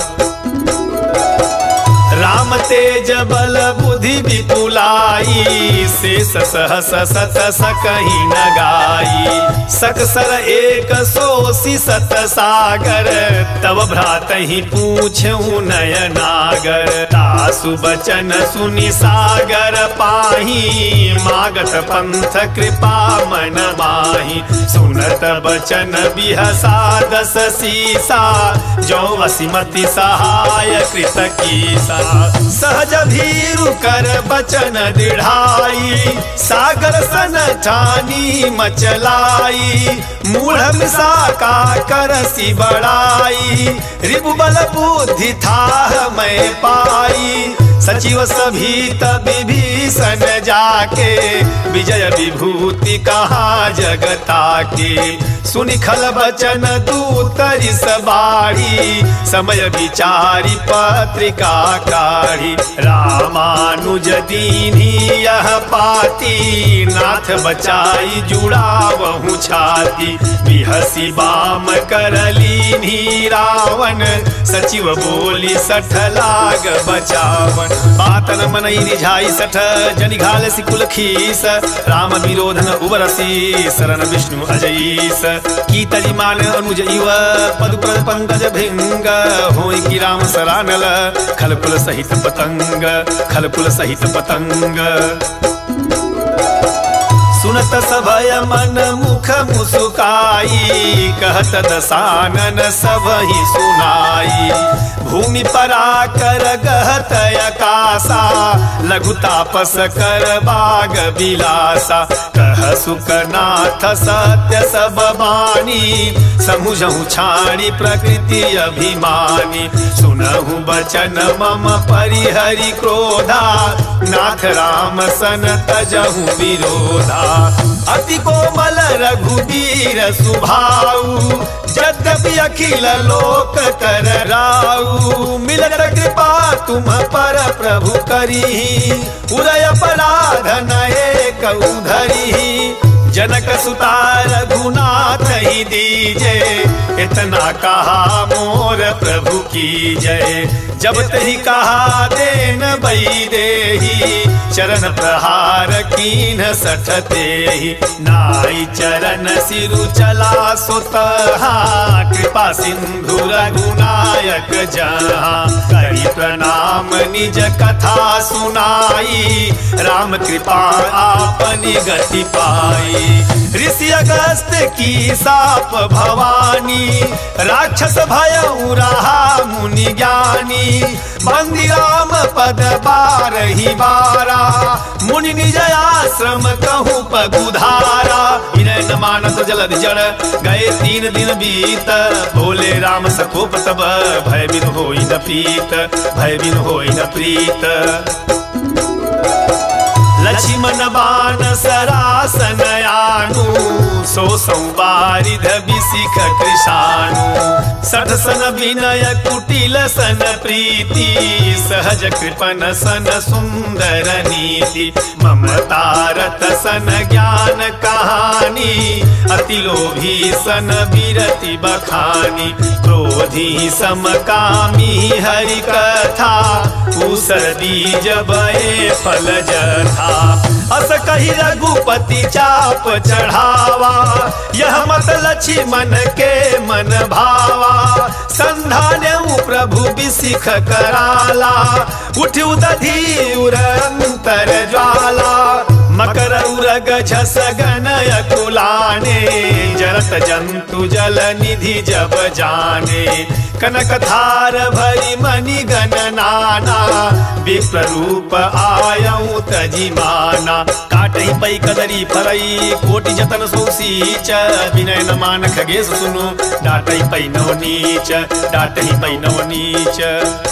राम तेज बल बुद्धि विपुलाई, शेष सहस सत सकहि न गाई, सकसर एक सोसी सत सागर, तब भ्रातहि पूछऊ नयनागर, तासु बचन सुनि सागर पाही, मागत पंथ कृपा मन माही, सुनत बचन बिहसा 10 सीसा, जो वसिमति सहाय कृत कीसा, सहज भीरु कर बचन दृढ़ाई, सागर सन ठानी मचलाई, मूढ़ मिसा का करसी बड़ाई, रिपु बल बुद्धि था मैं पाई, सचिव सभी विभीषण जाके, विजय विभूति कहा जगता के, सुनि खल बचन दूतरि सबारी, समय विचारी पत्रिका काढ़ी, रामानुज दीन्ही यह पाती, नाथ बचाई जुड़ावहु छाती, बिहसी बाम करलीन्ही रावण, सचिव बोली 60 लाग बचावन, बातन मनई रिझाई 60 जनि घाल सिकुल खीस, राम विरोधन उबरसी शरण विष्णु अजईस, की तजिमान अनुज इव पदुप्रद पंकज भिंग, होई की राम सरानल, खलकुल सहित पतंग, खलकुल सहित पतंग। सुनत सभय मन मुख मुसुकाई, कहत दसानन सब ही सुनाई, भूमि पराकर गहत आकाशा, लघु तापस कर बाग बिलासा, कह सुकनाथ सत्य सब बानी, समुझहु छाड़ी प्रकृति अभिमानी, सुनहु बचन मम परिहरि क्रोधा, नाथ राम सन तजहु विरोधा, अति कोमल रघुवीर सुभाऊ, यद्यपि अखिल लोक कर राऊ, मिलत कृपा तुम पर प्रभु करी, उदय अपराध नए कऊ धरी, जनक सुता रघुनाथ ही दीजे, इतना कहा मोर प्रभु की जय, जब तही कहा देन बई देही, चरण प्रहार कीन 60 तेहि, नाई चरण सिरु चला सुतहा, कृपा सिंधु रघुनायक जहाँ, करी प्रणाम निज कथा सुनाई, राम कृपा आपनि गति पाई, ऋषि अगस्त की साप भवानी, राक्षस भयउ रहा मुनि ज्ञानी, बंदी राम पद 12 बारा, मुनि निज आश्रम कहूँ पगुधारा, विनय न मानत जलद जड़, गए 3 दिन बीत, बोले राम सकोप तब, भय बिन होई न प्रीत, भय बिन होई न प्रीत। लक्ष्मण बाण सरासन आनु, सो बारिध बिसिख कृषाणु, 60 सन विनय कुटिल सन प्रीति, सहज कृपन सन सुंदर नीति, ममता रत सन ज्ञान कहानी, अति लोभी सन विरति बखानी, क्रोधी समकामी हरि कथा, उसर बीज बए फल जथा, अस कही रघुपति चाप चढ़ावा, यह मत लक्ष्मण के मन भावा, संधान्यु प्रभु बिसिख कराला, उठु दधि उरंतर ज्वाला, मकर उरग झस गनय कुलाने, जरत जगत जंतु जल निधि जब जाने, कनक थार भरी मणि गण नाना, विप्र रूप आयऊ तजी माना। काटही पै कदरी फरई कोटि जतन सोसीच, विनय न मान खगेश सुनु, डाटही पै नव नीच, डाटही पै नव नीच।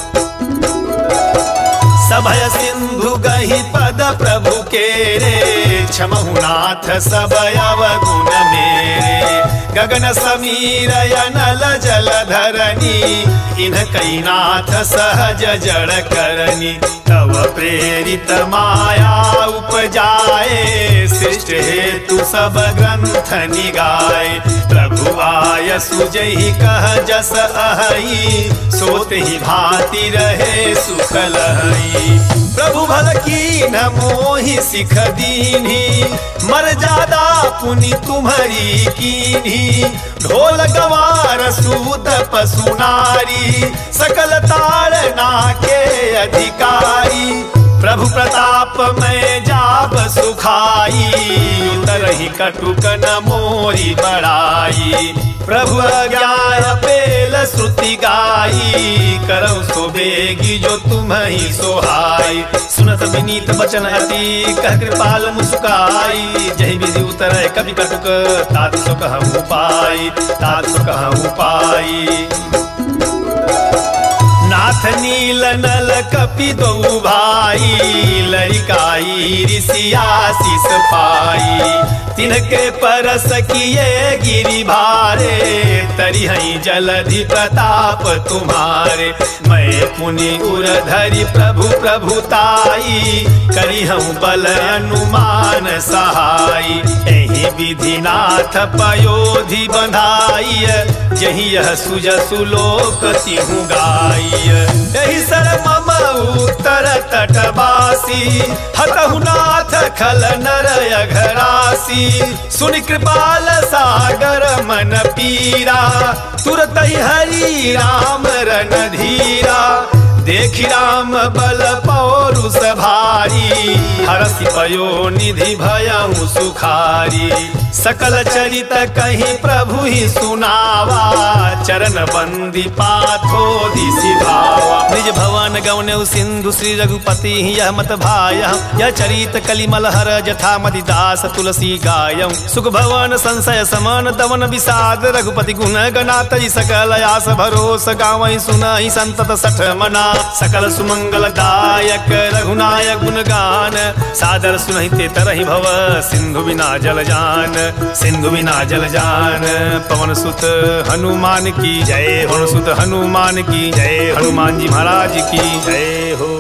सभय सिंधु गहि पद प्रभु के रे, क्षमहु नाथ सब अवगुण मेरे। गगन समीर अनल जल धरनी, इनकई नाथ सहज जड़ करनी। तव प्रेरित माया उपजाए, सृष्ट हेतु सब ग्रंथ निगाए। प्रभु आय सुजहि कह जस अहई, सोत ही भांति रहे सुख लहई। प्रभु भल कीन मोहि सिख दीन्ही, मर्यादा पुनि तुम्हारी कीन्ही। ढोल गवार सूत पशु नारी, सकल ताड़ना के अधिकारी। प्रभु प्रताप में जाब सुखाई, उतरहि कटुक न मोरी बड़ाई। प्रभु अज्ञान पेल श्रुति गाई, करौ सो बेगी जो तुम्हि सोहाई। सुनत विनीत बचन अति, कह कृपाल मुस्काई। जहि विधि उतरै कवि कटुक, तात सो कहूँ पाई, तात सो कहूँ पाई। नाथ नील नल कपि दो भाई, लरिकाई ऋषि आशीष पाई। तिनके परस किए गिरि भारे, तरिहई जलधि प्रताप तुम्हारे। मैं पुनि उर धरि प्रभु प्रभुताई, करिहऊँ बल अनुमान सहाई। एहि विधि नाथ पयोधि बंधाई, जहि यह सुजसु लोक तिहु गाई। एहि सर मम उत्तर तटवासी, हतहु नाथ खल नर अघरासी। सुनि कृपाल सागर मन पीरा, तुरत हरि राम रणधीरा। देखि राम बल पौरुष भारी, हरसि पयो निधि भयउ सुखारी। सकल चरित कहीं प्रभु ही सुनावा, चरण बंदी पाथोधि सिधावा। निज भवन गौने सिंधु श्री रघुपति यह मत भाय, यह चरित कलिमल हर जथा मदिदास तुलसी गायम। सुख भवन संशय समन दवन विषाद, रघुपति गुण गणातई सकल आस भरोस। गावहि सुनहि संतत सठ मना, सकल सुमंगल दायक रघुनायक गुणगान। सादर सुनहि ते तरहि भव, सिंधु बिना जल जान, सिंधु बिना जल जान। पवन सुत हनुमान की जय, पवन सुत हनुमान की जय, हनुमान जी महाराज की जय हो।